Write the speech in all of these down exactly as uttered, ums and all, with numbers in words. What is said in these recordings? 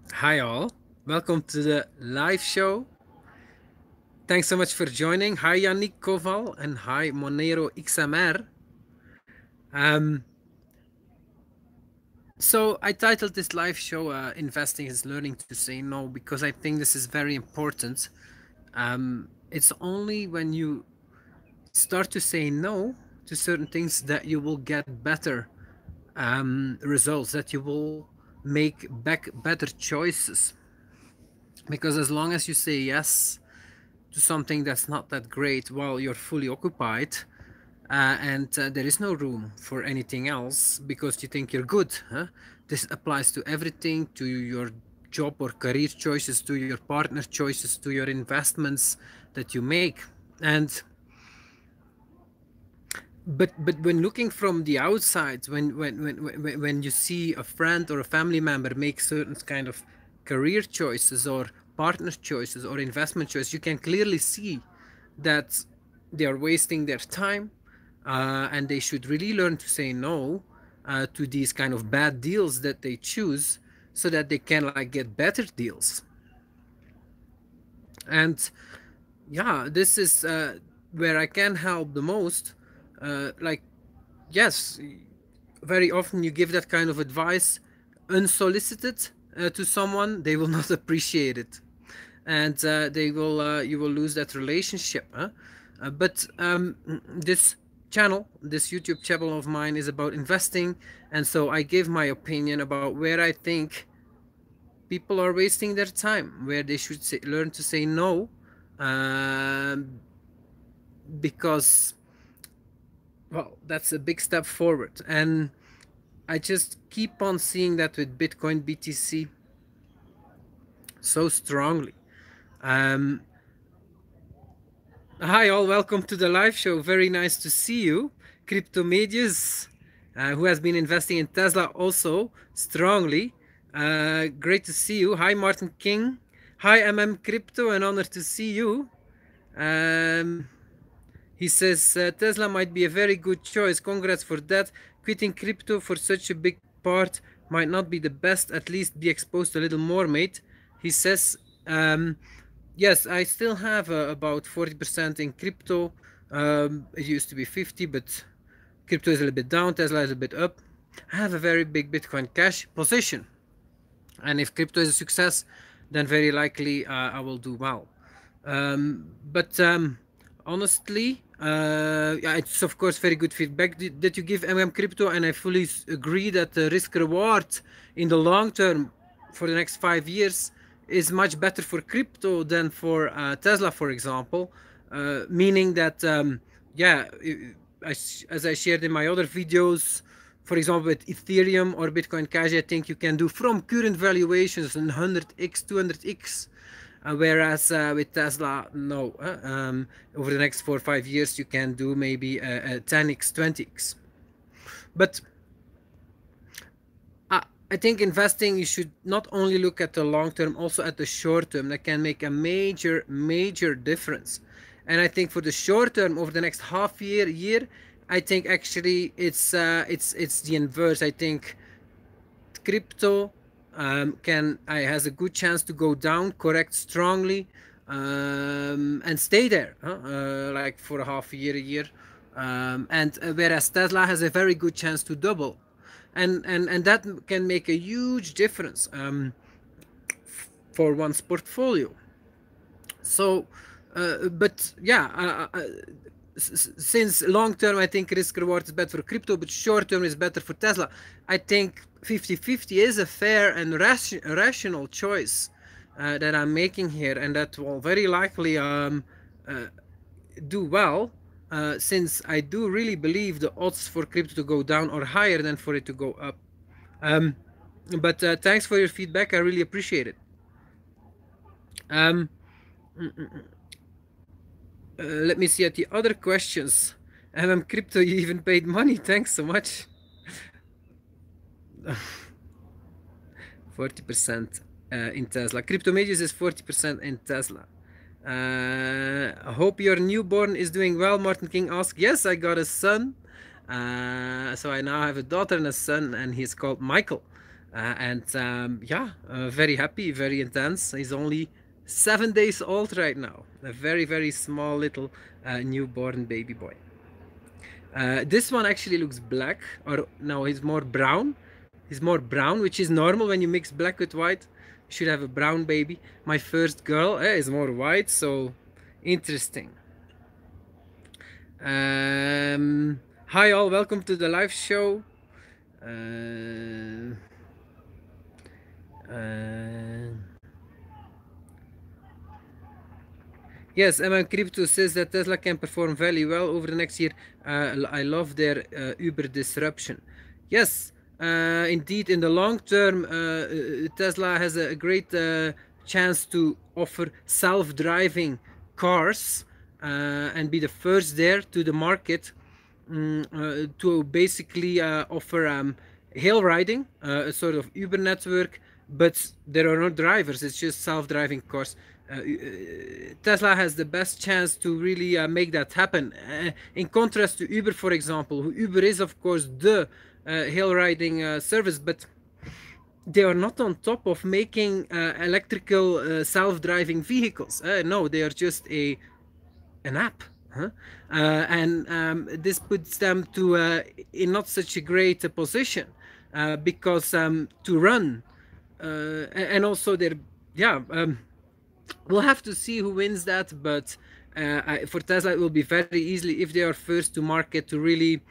Hi, all. Welcome to the live show. Thanks so much for joining. Hi, Yannick Koval, and hi, Monero X M R. Um, so, I titled this live show uh, Investing is Learning to Say No because I think this is very important. Um, it's only when you start to say no to certain things that you will get better um, results, that you will make back better choices. Because as long as you say yes to something that's not that great while you're fully occupied, uh, and uh, there is no room for anything else because you think you're good. Huh? This applies to everything, to your job or career choices, to your partner choices, to your investments that you make. And but but when looking from the outside, when when when when, when you see a friend or a family member make certain kind of career choices or partner choices or investment choices, you can clearly see that they are wasting their time, uh, and they should really learn to say no uh, to these kind of bad deals that they choose, so that they can like get better deals. And yeah, this is uh, where I can help the most. Uh, like, yes, very often you give that kind of advice unsolicited uh, to someone, they will not appreciate it, and uh, they will uh, you will lose that relationship. Huh? Uh, but um, this channel, this YouTube channel of mine, is about investing, and so I give my opinion about where I think people are wasting their time, where they should say, learn to say no, um, because well, that's a big step forward. And I just keep on seeing that with Bitcoin B T C so strongly. Um, hi, all. Welcome to the live show. Very nice to see you. Cryptomedius, uh, who has been investing in Tesla also strongly. Uh, great to see you. Hi, Martin King. Hi, M M Crypto. An honor to see you. Um, he says uh, Tesla might be a very good choice. Congrats for that. Quitting crypto for such a big part might not be the best. At least be exposed a little more, mate. He says, um, yes, I still have uh, about forty percent in crypto. Um, it used to be fifty, but crypto is a little bit down. Tesla is a bit up. I have a very big Bitcoin Cash position. And if crypto is a success, then very likely uh, I will do well. Um, but um, honestly, uh, yeah, it's of course very good feedback that you give M M Crypto, and I fully agree that the risk reward in the long term for the next five years is much better for crypto than for uh, Tesla, for example. Uh, meaning that, um, yeah, I, as I shared in my other videos, for example, with Ethereum or Bitcoin Cash, I think you can do from current valuations one hundred x, two hundred x. Uh, whereas uh, with Tesla, no. Uh, um, over the next four or five years, you can do maybe a, a ten x, twenty x. But I, I think investing, you should not only look at the long term, also at the short term. That can make a major, major difference. And I think for the short term, over the next half year, year, I think actually it's uh, it's it's the inverse. I think crypto um, can I has a good chance to go down, correct strongly, um, and stay there, huh? uh, like for a half a year, a year, um, and uh, whereas Tesla has a very good chance to double, and and and that can make a huge difference um, for one's portfolio. So, uh, but yeah, uh, uh, since long term I think risk reward is better for crypto, but short term is better for Tesla. I think fifty fifty is a fair and ration, rational choice uh, that I'm making here, and that will very likely um, uh, do well. Uh, since I do really believe the odds for crypto to go down are higher than for it to go up. Um, but uh, thanks for your feedback. I really appreciate it. Um, Uh, let me see at the other questions. M M Crypto, you even paid money. Thanks so much. forty percent uh, in Tesla. Cryptomedius is forty percent in Tesla. Uh, I hope your newborn is doing well, Martin King asked. Yes, I got a son. Uh, so I now have a daughter and a son, and he's called Michael. Uh, and um, yeah, uh, very happy, very intense. He's only seven days old right now. A very, very small little uh, newborn baby boy. Uh, this one actually looks black, or no, he's more brown. He's more brown, which is normal when you mix black with white. You should have a brown baby. My first girl eh, is more white, so interesting. Um, hi all, welcome to the live show. Uh, uh, yes, M M Crypto says that Tesla can perform very well over the next year. Uh, I love their uh, Uber disruption. Yes, uh, indeed, in the long term, uh, Tesla has a great uh, chance to offer self-driving cars uh, and be the first there to the market um, uh, to basically uh, offer um, hail riding, uh, a sort of Uber network, but there are no drivers. It's just self-driving cars. Uh, Tesla has the best chance to really uh, make that happen. Uh, in contrast to Uber, for example, Uber is of course the uh, hail riding uh, service, but they are not on top of making uh, electrical uh, self-driving vehicles. Uh, no, they are just a an app. Huh? Uh, and um, this puts them to uh, in not such a great uh, position uh, because um, to run uh, and also they're yeah um, we'll have to see who wins that, but uh, I, for Tesla it will be very easily if they are first to market to really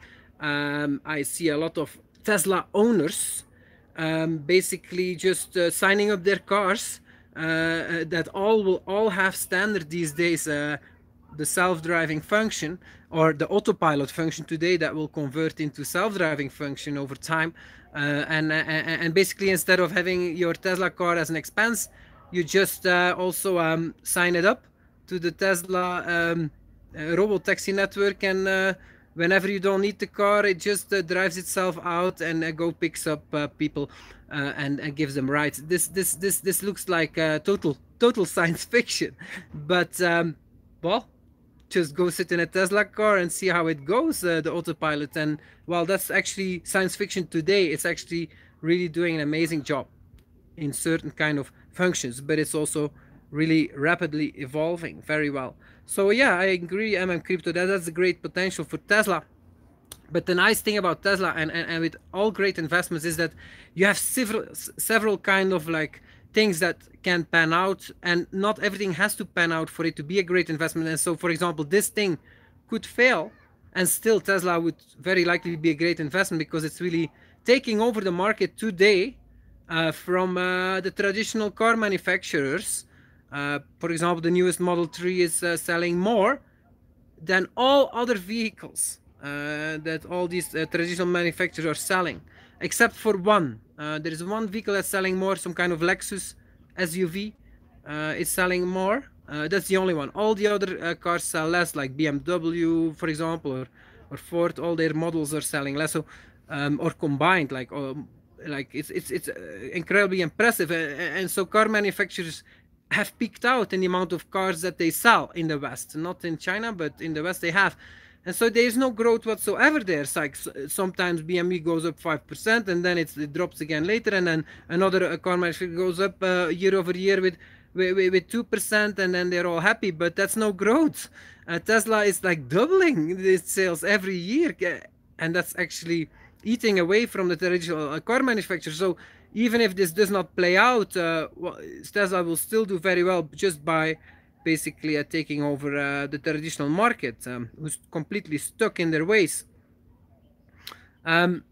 um, I see a lot of Tesla owners um, basically just uh, signing up their cars uh, that all will all have standard these days uh, the self-driving function or the autopilot function today that will convert into self-driving function over time uh, and, and and basically instead of having your Tesla car as an expense, you just uh, also um, sign it up to the Tesla um, uh, robo-taxi network, and uh, whenever you don't need the car, it just uh, drives itself out and uh, go picks up uh, people uh, and, and gives them rides. This this this this looks like uh, total total science fiction, but um, well, just go sit in a Tesla car and see how it goes, uh, the autopilot. And while that's actually science fiction today, it's actually really doing an amazing job in certain kind of functions, but it's also really rapidly evolving very well. So yeah, I agree, M M Crypto, that that's a great potential for Tesla. But the nice thing about Tesla and, and, and with all great investments is that you have several several kind of like things that can pan out, and not everything has to pan out for it to be a great investment. And so, for example, this thing could fail and still Tesla would very likely be a great investment because it's really taking over the market today uh, from uh, the traditional car manufacturers. Uh, for example, the newest Model three is uh, selling more than all other vehicles uh, that all these uh, traditional manufacturers are selling, except for one. Uh, there is one vehicle that's selling more, some kind of Lexus S U V. Uh, it's selling more. Uh, that's the only one. All the other uh, cars sell less, like B M W, for example, or, or Ford. All their models are selling less, so um, or combined. Like, um, like it's it's it's uh, incredibly impressive. Uh, and so car manufacturers have peaked out in the amount of cars that they sell in the West, not in China, but in the West they have. And so there is no growth whatsoever there. It's like sometimes B M W goes up five percent and then it's, it drops again later, and then another car manufacturer goes up uh, year over year with with, with two percent, and then they're all happy, but that's no growth. Uh, Tesla is like doubling its sales every year, and that's actually eating away from the traditional car manufacturer. So even if this does not play out, uh, well, Tesla will still do very well just by basically uh, taking over uh, the traditional market, um, who's completely stuck in their ways. Um,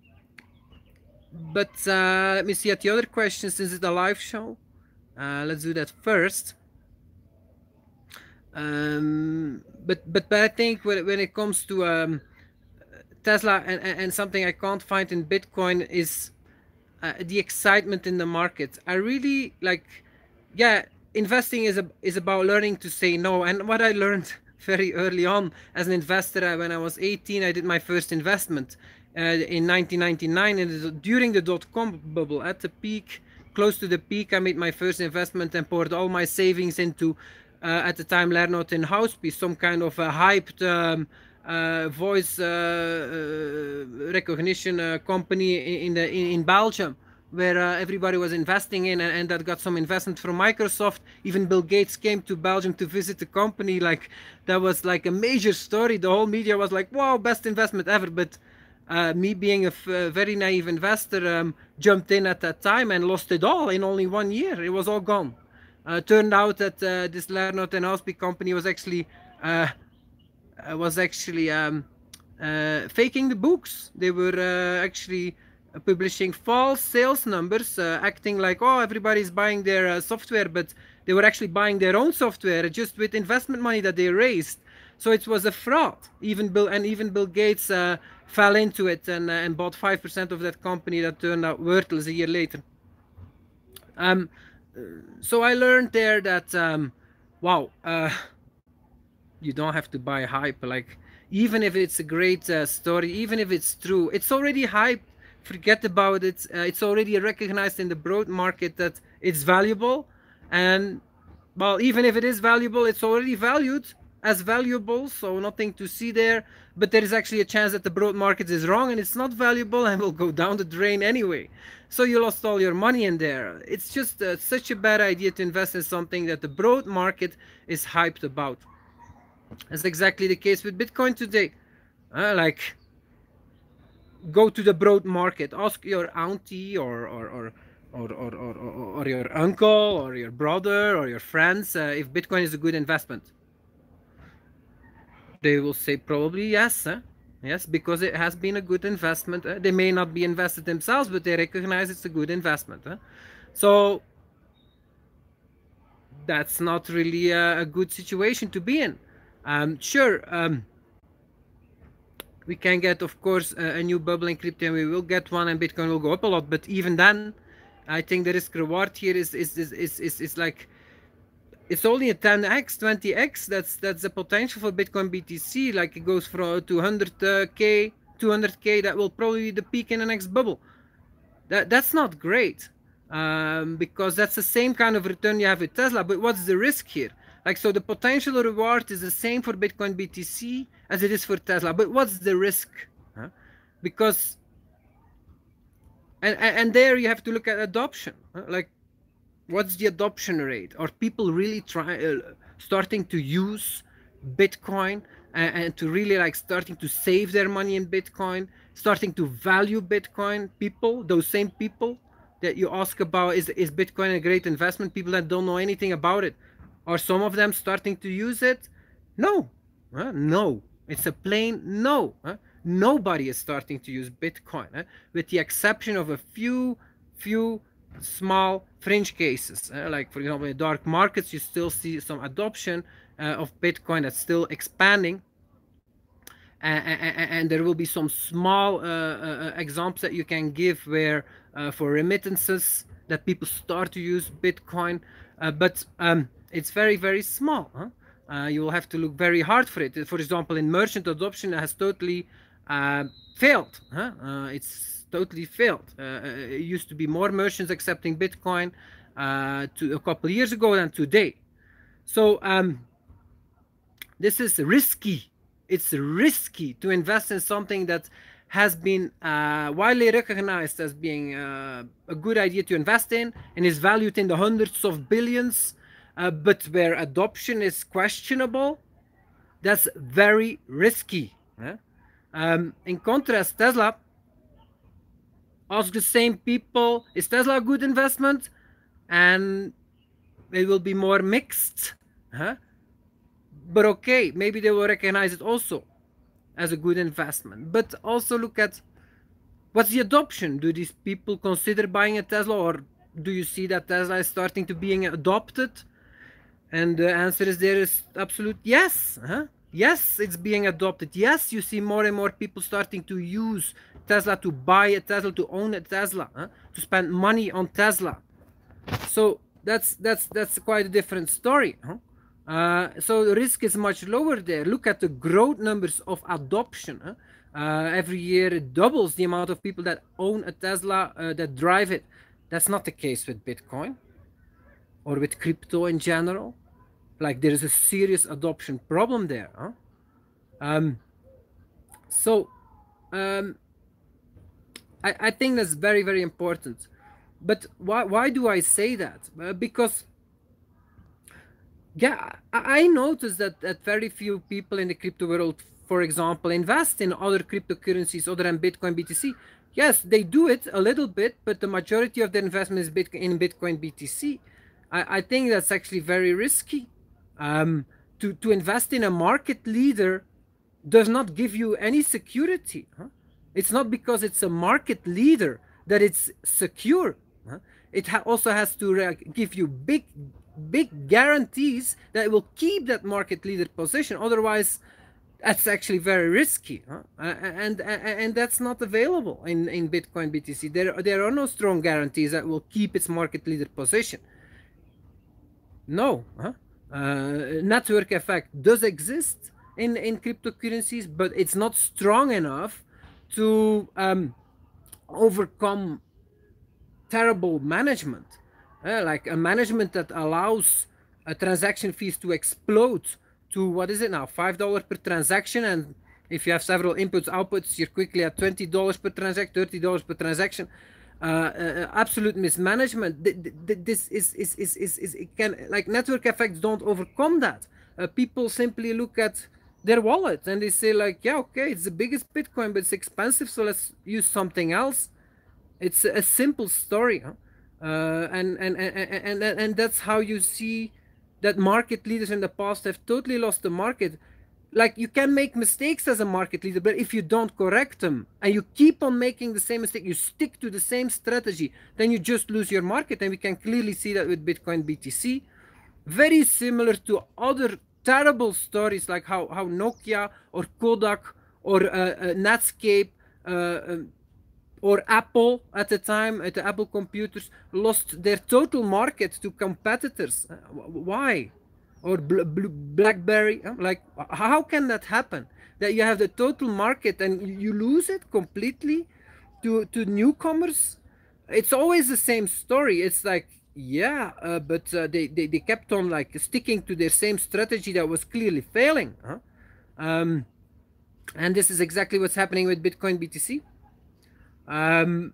but uh, let me see at the other questions, since it's a live show. Uh, let's do that first. Um, but, but but I think when, when it comes to um, Tesla and, and something I can't find in Bitcoin is uh, the excitement in the market. I really like, yeah, investing is a, is about learning to say no. And what I learned very early on as an investor, uh, when I was eighteen, I did my first investment uh, in nineteen ninety-nine, and during the dot-com bubble at the peak, close to the peak, I made my first investment and poured all my savings into, uh, at the time, Lernout in Housepiece, some kind of a hyped um, uh, voice uh, uh, recognition uh, company in, the, in, in Belgium. where uh, everybody was investing in, and, and that got some investment from Microsoft. Even Bill Gates came to Belgium to visit the company. Like, that was like a major story. The whole media was like, wow, best investment ever. But uh, me being a, a very naive investor, um, jumped in at that time and lost it all in only one year. It was all gone. Uh, turned out that uh, this Lernout and Housepeak company was actually uh, was actually um, uh, faking the books. They were uh, actually publishing false sales numbers, uh, acting like, oh, everybody's buying their uh, software, but they were actually buying their own software just with investment money that they raised. So it was a fraud. Even Bill and even Bill Gates uh, fell into it and, uh, and bought five percent of that company that turned out worthless a year later. Um, so I learned there that, um, wow, uh, you don't have to buy hype. Like, even if it's a great uh, story, even if it's true, it's already hype. Forget about it. Uh, it's already recognized in the broad market that it's valuable. And, well, even if it is valuable, it's already valued as valuable, so nothing to see there. But there is actually a chance that the broad market is wrong and it's not valuable and will go down the drain anyway. So you lost all your money in there. It's just uh, such a bad idea to invest in something that the broad market is hyped about. That's exactly the case with Bitcoin today. Uh, like, go to the broad market, ask your auntie or or or or or, or, or, or your uncle or your brother or your friends uh, if Bitcoin is a good investment. They will say probably yes, huh? Yes, because it has been a good investment. Uh, they may not be invested themselves, but they recognize it's a good investment. Huh? So that's not really a, a good situation to be in. Um, sure, um, we can get, of course, a, a new bubble in crypto, and we will get one, and Bitcoin will go up a lot. But even then, I think the risk reward here is is is is is, is like, it's only a ten x, twenty x. That's that's the potential for Bitcoin B T C. Like, it goes from two hundred K, two hundred K. That will probably be the peak in the next bubble. That that's not great, um, because that's the same kind of return you have with Tesla. But what's the risk here? Like, so the potential reward is the same for Bitcoin B T C as it is for Tesla. But what's the risk? Huh? Because and, and and there you have to look at adoption. Huh? Like, what's the adoption rate? Are people really trying, uh, starting to use Bitcoin and, and to really like starting to save their money in Bitcoin, starting to value Bitcoin? People, those same people that you ask about, is is Bitcoin a great investment? People that don't know anything about it. Are some of them starting to use it? No, huh? No. It's a plain no. Huh? Nobody is starting to use Bitcoin, huh? With the exception of a few, few small fringe cases. Uh, like, for example, in dark markets, you still see some adoption uh, of Bitcoin that's still expanding. And, and, and there will be some small uh, uh, examples that you can give where uh, for remittances that people start to use Bitcoin. Uh, but um, it's very, very small. Huh? Uh, you will have to look very hard for it. For example, in merchant adoption, it has totally uh, failed. Huh? Uh, it's totally failed. Uh, it used to be more merchants accepting Bitcoin uh, to a couple of years ago than today. So um, this is risky. It's risky to invest in something that has been uh, widely recognized as being uh, a good idea to invest in and is valued in the hundreds of billions, uh, but where adoption is questionable. That's very risky. Huh? Um, in contrast, Tesla, ask the same people, is Tesla a good investment? And it will be more mixed. Huh? But okay, maybe they will recognize it also as a good investment. But also look at what's the adoption. Do these people consider buying a Tesla, or do you see that Tesla is starting to being adopted? And the answer is there is absolute yes. Huh? Yes, it's being adopted. Yes, you see more and more people starting to use Tesla, to buy a Tesla, to own a Tesla, huh? To spend money on Tesla. So that's that's that's quite a different story. Huh? Uh, so the risk is much lower there. Look at the growth numbers of adoption. Huh? Uh, every year it doubles the amount of people that own a Tesla, uh, that drive it. That's not the case with Bitcoin or with crypto in general. Like, there is a serious adoption problem there. Huh? Um, so um, I, I think that's very, very important. but why why do I say that? Uh, because yeah, I, I noticed that that very few people in the crypto world, for example, invest in other cryptocurrencies other than Bitcoin B T C. Yes, they do it a little bit, but the majority of their investment is Bitcoin in Bitcoin B T C. I, I think that's actually very risky. Um, to to invest in a market leader does not give you any security. Huh? It's not because it's a market leader that it's secure. Huh? It ha also has to give you big, big guarantees that it will keep that market leader position. Otherwise, that's actually very risky, huh? uh, and, and and that's not available in in Bitcoin B T C. There there are no strong guarantees that will keep its market leader position. No, huh? uh, network effect does exist in in cryptocurrencies, but it's not strong enough to um, overcome terrible management, uh, like a management that allows a transaction fees to explode to what is it now, five dollars per transaction, and if you have several inputs outputs, you're quickly at twenty dollars per transaction, thirty dollars per transaction. Uh, uh, absolute mismanagement. This is is is is, is it can, like, network effects don't overcome that. Uh, people simply look at their wallet and they say like, yeah, okay, it's the biggest Bitcoin, but it's expensive, so let's use something else. It's a simple story, huh? uh, and, and and and and that's how you see that market leaders in the past have totally lost the market. Like, you can make mistakes as a market leader, but if you don't correct them and you keep on making the same mistake, you stick to the same strategy, then you just lose your market. And we can clearly see that with Bitcoin B T C. Very similar to other terrible stories like how, how Nokia or Kodak or uh, uh, Netscape uh, um, or Apple at the time, at the Apple computers, lost their total market to competitors. Why? Or BlackBerry, like, how can that happen? That you have the total market and you lose it completely to to newcomers? It's always the same story. It's like, yeah, uh, but uh, they, they they kept on like sticking to their same strategy that was clearly failing. Huh? Um, and this is exactly what's happening with Bitcoin B T C. Um,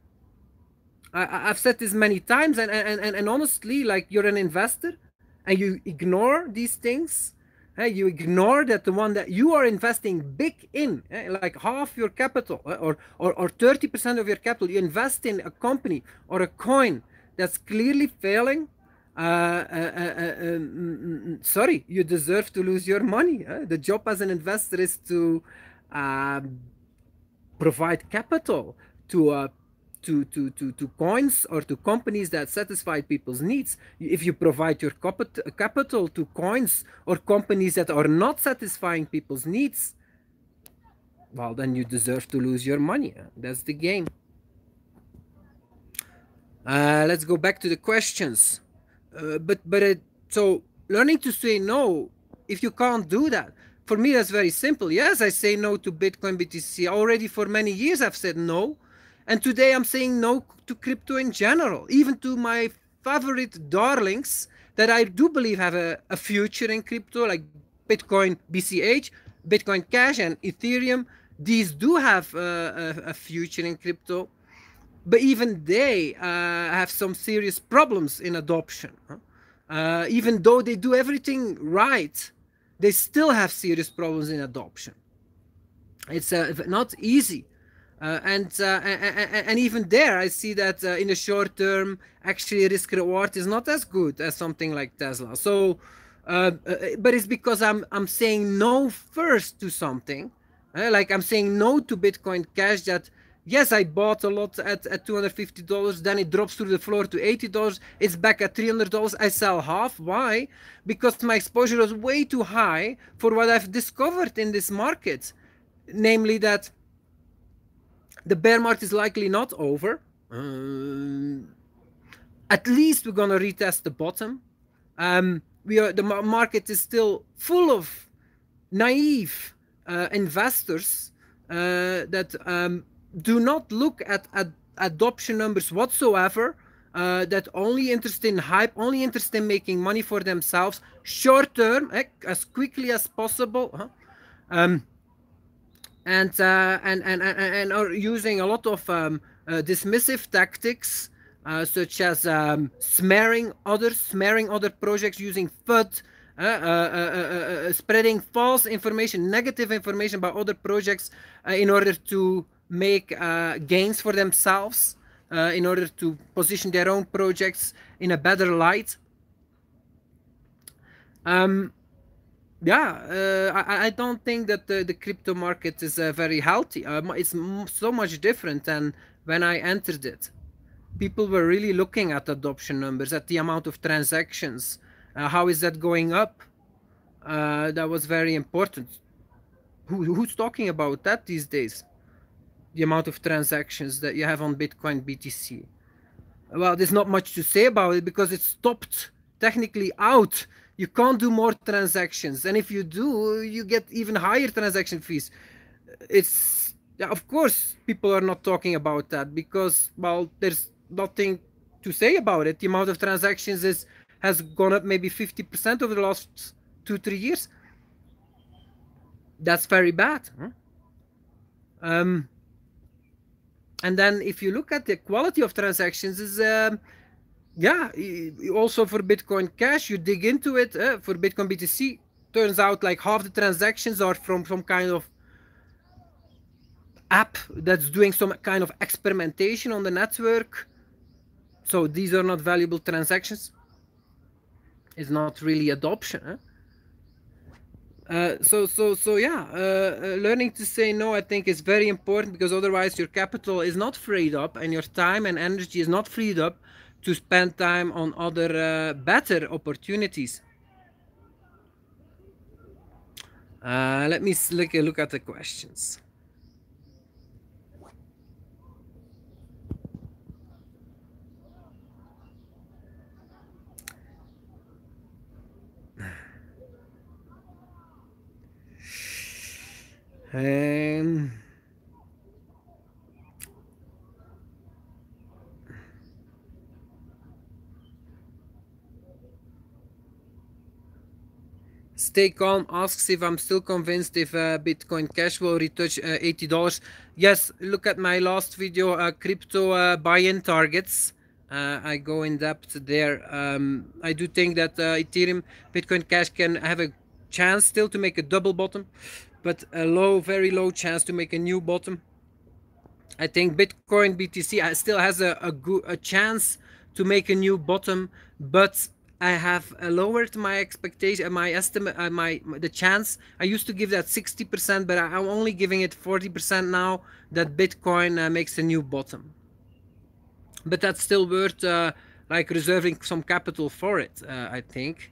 I, I've said this many times, and, and, and, and honestly, like, you're an investor and you ignore these things, hey, you ignore that the one that you are investing big in, eh, like half your capital or, or, or thirty percent of your capital, you invest in a company or a coin that's clearly failing, uh, uh, uh, um, sorry, you deserve to lose your money. Eh? The job as an investor is to uh, provide capital to uh, To, to, to, to coins or to companies that satisfy people's needs. If you provide your capital to coins or companies that are not satisfying people's needs, well, then you deserve to lose your money. That's the game. Uh, let's go back to the questions. Uh, but but it, so learning to say no, if you can't do that, for me that's very simple. Yes, I say no to Bitcoin B T C. Already for many years I've said no. And today I'm saying no to crypto in general, even to my favorite darlings that I do believe have a, a future in crypto, like Bitcoin B C H, Bitcoin Cash, and Ethereum. These do have uh, a, a future in crypto, but even they uh, have some serious problems in adoption. Huh? Uh, even though they do everything right, they still have serious problems in adoption. It's uh, not easy. Uh, and, uh, and and even there, I see that uh, in the short term, actually risk reward is not as good as something like Tesla. So, uh, but it's because I'm I'm saying no first to something, uh, like I'm saying no to Bitcoin Cash. That yes, I bought a lot at at two hundred fifty dollars, then it drops through the floor to eighty dollars. It's back at three hundred dollars. I sell half. Why? Because my exposure was way too high for what I've discovered in this market, namely that the bear market is likely not over. Um, at least we're gonna retest the bottom. Um, we are the market is still full of naive uh, investors uh, that um, do not look at, at adoption numbers whatsoever. Uh, that only interested in hype, only interested in making money for themselves, short term, eh, as quickly as possible. Huh? Um, And, uh, and and and and are using a lot of um, uh, dismissive tactics uh, such as um, smearing others, smearing other projects using F U D, uh, uh, uh, uh, spreading false information, negative information about other projects uh, in order to make uh, gains for themselves, uh, in order to position their own projects in a better light. Um, yeah, uh, I, I don't think that the, the crypto market is uh, very healthy. Uh, it's so much different than when I entered it. People were really looking at adoption numbers, at the amount of transactions. Uh, how is that going up? Uh, that was very important. Who, who's talking about that these days? The amount of transactions that you have on Bitcoin B T C. Well, there's not much to say about it because it stopped technically out. You can't do more transactions, and if you do, you get even higher transaction fees. It's, yeah, of course, people are not talking about that because, well, there's nothing to say about it. The amount of transactions is has gone up maybe fifty percent over the last two, three years. That's very bad. Huh? Um, and then if you look at the quality of transactions, is um, yeah, also for Bitcoin Cash, you dig into it, uh, for Bitcoin B T C, turns out like half the transactions are from some kind of app that's doing some kind of experimentation on the network. So these are not valuable transactions. It's not really adoption. Huh? Uh, so, so, so yeah, uh, uh, learning to say no, I think, is very important because otherwise your capital is not freed up and your time and energy is not freed up to spend time on other uh, better opportunities. Uh, let me look, look at the questions. Um, Stay Calm asks if I'm still convinced if uh, Bitcoin Cash will retouch uh, eighty dollars. Yes, look at my last video, uh, crypto uh, buy-in targets. Uh, I go in depth there. Um, I do think that uh, Ethereum, Bitcoin Cash can have a chance still to make a double bottom, but a low, very low chance to make a new bottom. I think Bitcoin B T C still has a, a, good, a chance to make a new bottom, but I have lowered my expectation, my estimate, uh, my the chance. I used to give that sixty percent, but I'm only giving it forty percent now that Bitcoin uh, makes a new bottom. But that's still worth uh, like reserving some capital for it, uh, I think.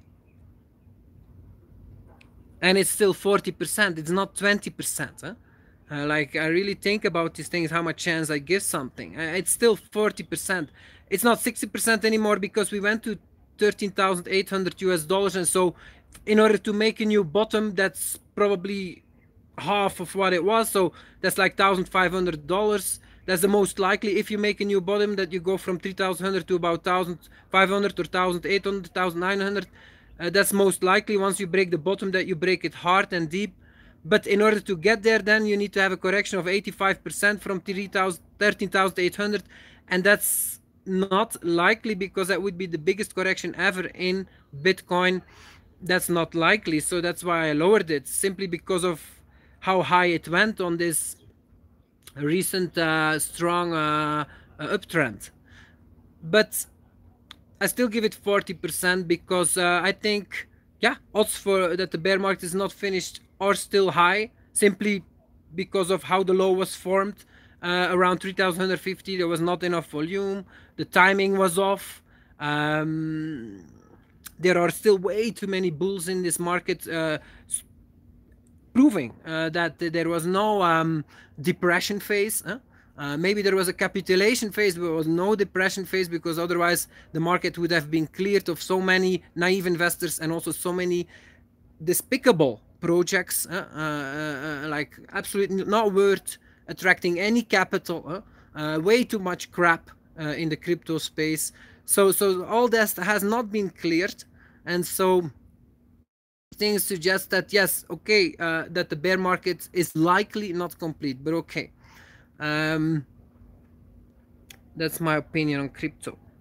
And it's still forty percent. It's not twenty percent. Huh? Uh, like I really think about these things, how much chance I give something. Uh, it's still forty percent. It's not sixty percent anymore because we went to thirteen thousand eight hundred U S dollars, and so in order to make a new bottom, that's probably half of what it was. So that's like one thousand five hundred dollars. That's the most likely if you make a new bottom that you go from three thousand one hundred to about one thousand five hundred or one thousand eight hundred, one thousand nine hundred. Uh, that's most likely once you break the bottom that you break it hard and deep. But in order to get there, then you need to have a correction of eighty-five percent from thirteen thousand eight hundred, and that's not likely because that would be the biggest correction ever in Bitcoin. That's not likely, so that's why I lowered it, simply because of how high it went on this recent uh, strong uh, uptrend. But I still give it forty percent because uh, I think, yeah, odds for that the bear market is not finished are still high, simply because of how the low was formed. Uh, around three thousand one hundred fifty, there was not enough volume, the timing was off. Um, there are still way too many bulls in this market, uh, proving uh, that there was no um, depression phase. Huh? Uh, maybe there was a capitulation phase, but there was no depression phase, because otherwise the market would have been cleared of so many naive investors and also so many despicable projects, uh, uh, uh, like absolutely not worth attracting any capital, uh, uh, way too much crap uh, in the crypto space. So, so all this has not been cleared, and so things suggest that yes, okay, uh, that the bear market is likely not complete, but okay. Um, that's my opinion on crypto.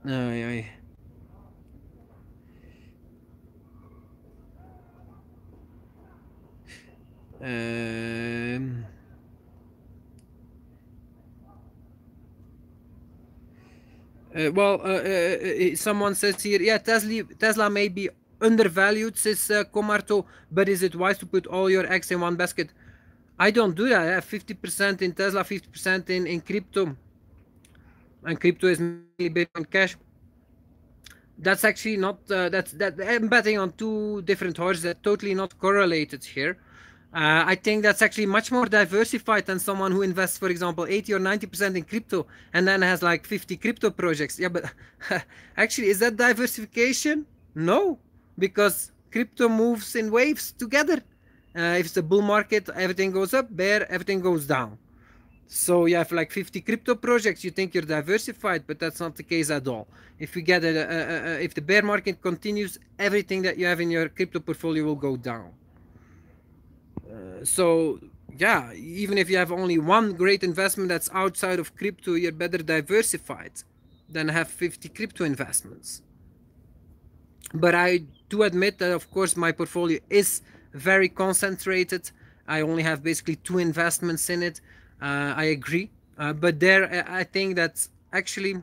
Aye, aye. Um, uh, well, uh, uh, uh, someone says here, yeah, Tesla, Tesla may be undervalued, says uh, Komarto, but is it wise to put all your eggs in one basket? I don't do that. I have fifty percent in Tesla, fifty percent in, in crypto. And crypto is mainly Bitcoin Cash. That's actually not, uh, that's, that I'm betting on two different horses that are totally not correlated here. Uh, I think that's actually much more diversified than someone who invests, for example, eighty or ninety percent in crypto and then has like fifty crypto projects. Yeah, but actually, is that diversification? No, because crypto moves in waves together. Uh, if it's a bull market, everything goes up, bear, everything goes down. So you have like fifty crypto projects, you think you're diversified, but that's not the case at all. If we get a, a, a, if the bear market continues, everything that you have in your crypto portfolio will go down. Uh, so yeah, even if you have only one great investment that's outside of crypto, you're better diversified than have fifty crypto investments. But I do admit that, of course, my portfolio is very concentrated. I only have basically two investments in it. Uh, I agree. Uh, but there, I think that actually,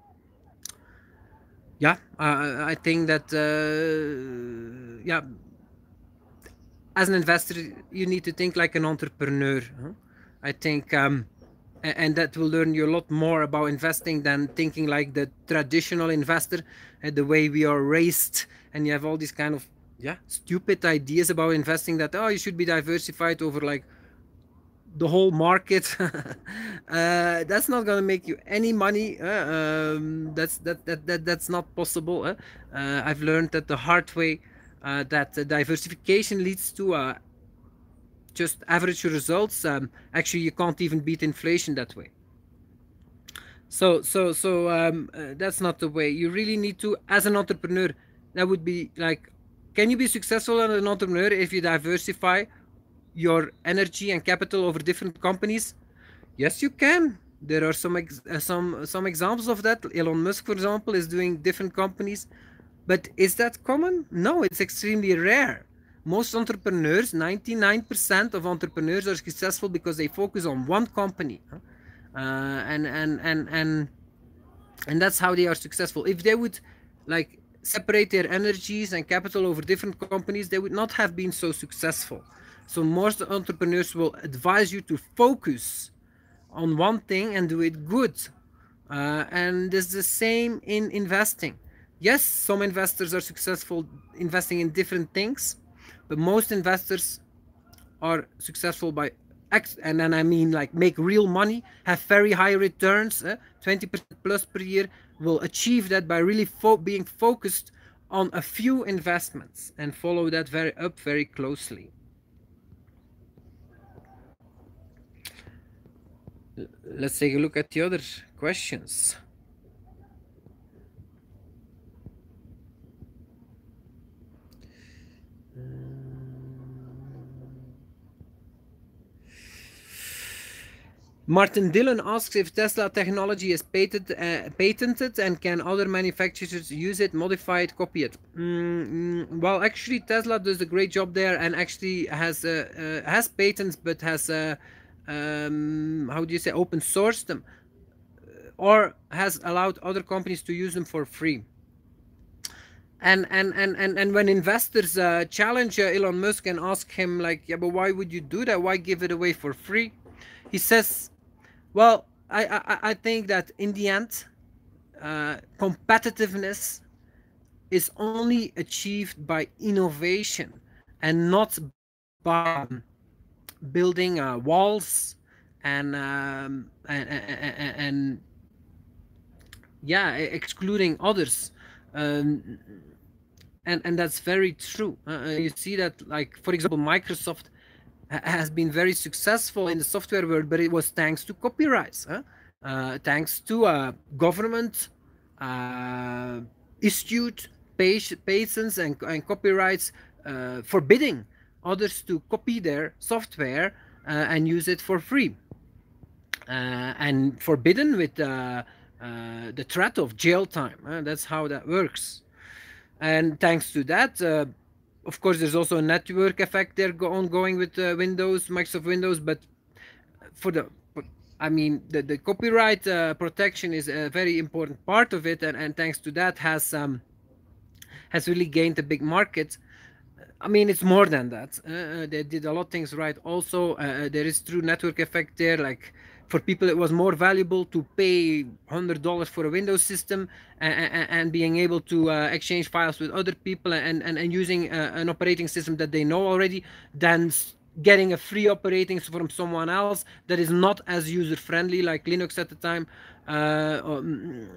yeah, uh, I think that, uh, yeah, as an investor, you need to think like an entrepreneur. Huh? I think, um, and that will learn you a lot more about investing than thinking like the traditional investor, and the way we are raised, and you have all these kind of, yeah, stupid ideas about investing that, oh, you should be diversified over like the whole market. uh, that's not gonna make you any money. Uh, um, that's that, that that that's not possible. Uh, uh, I've learned that the hard way, uh, that uh, diversification leads to uh, just average results. Um, actually, you can't even beat inflation that way. So so so um, uh, that's not the way. You really need to, as an entrepreneur, that would be like, can you be successful as an entrepreneur if you diversify your energy and capital over different companies? Yes, you can. There are some ex uh, some some examples of that. Elon Musk, for example, is doing different companies. But is that common? No, it's extremely rare. Most entrepreneurs, ninety-nine percent of entrepreneurs are successful because they focus on one company. Uh, and and and and and that's how they are successful. If they would like separate their energies and capital over different companies, they would not have been so successful. So most entrepreneurs will advise you to focus on one thing and do it good. Uh, and it's the same in investing. Yes, some investors are successful investing in different things, but most investors are successful by X, and then I mean like make real money, have very high returns, uh, twenty percent plus per year, will achieve that by really fo being focused on a few investments and follow that very up very closely. Let's take a look at the other questions. Martin Dillon asks if Tesla technology is patented, uh, patented and can other manufacturers use it, modify it, copy it. Mm, well, actually, Tesla does a great job there and actually has uh, uh, has patents, but has uh, um, how do you say, open sourced them, or has allowed other companies to use them for free. And and and and, and when investors uh, challenge uh, Elon Musk and ask him like, yeah, but why would you do that? Why give it away for free? He says, well, I, I, I think that in the end, uh, competitiveness is only achieved by innovation and not by building uh, walls and, um, and, and, and yeah, excluding others. Um, and, and that's very true. Uh, you see that, like, for example, Microsoft has been very successful in the software world, but it was thanks to copyrights, huh? uh, thanks to uh, government uh, issued patents and, and copyrights uh, forbidding others to copy their software uh, and use it for free. Uh, and forbidden with uh, uh, the threat of jail time. Uh, that's how that works. And thanks to that, uh, of course, there's also a network effect there go ongoing with uh, Windows, Microsoft Windows. But for the, I mean, the, the copyright uh, protection is a very important part of it, and, and thanks to that has um, has really gained a big market. I mean, it's more than that. Uh, they did a lot of things right. Also, uh, there is true network effect there. Like for people, it was more valuable to pay one hundred dollars for a Windows system and, and being able to uh, exchange files with other people and, and, and using uh, an operating system that they know already than getting a free operating from someone else that is not as user-friendly like Linux at the time. Uh, um,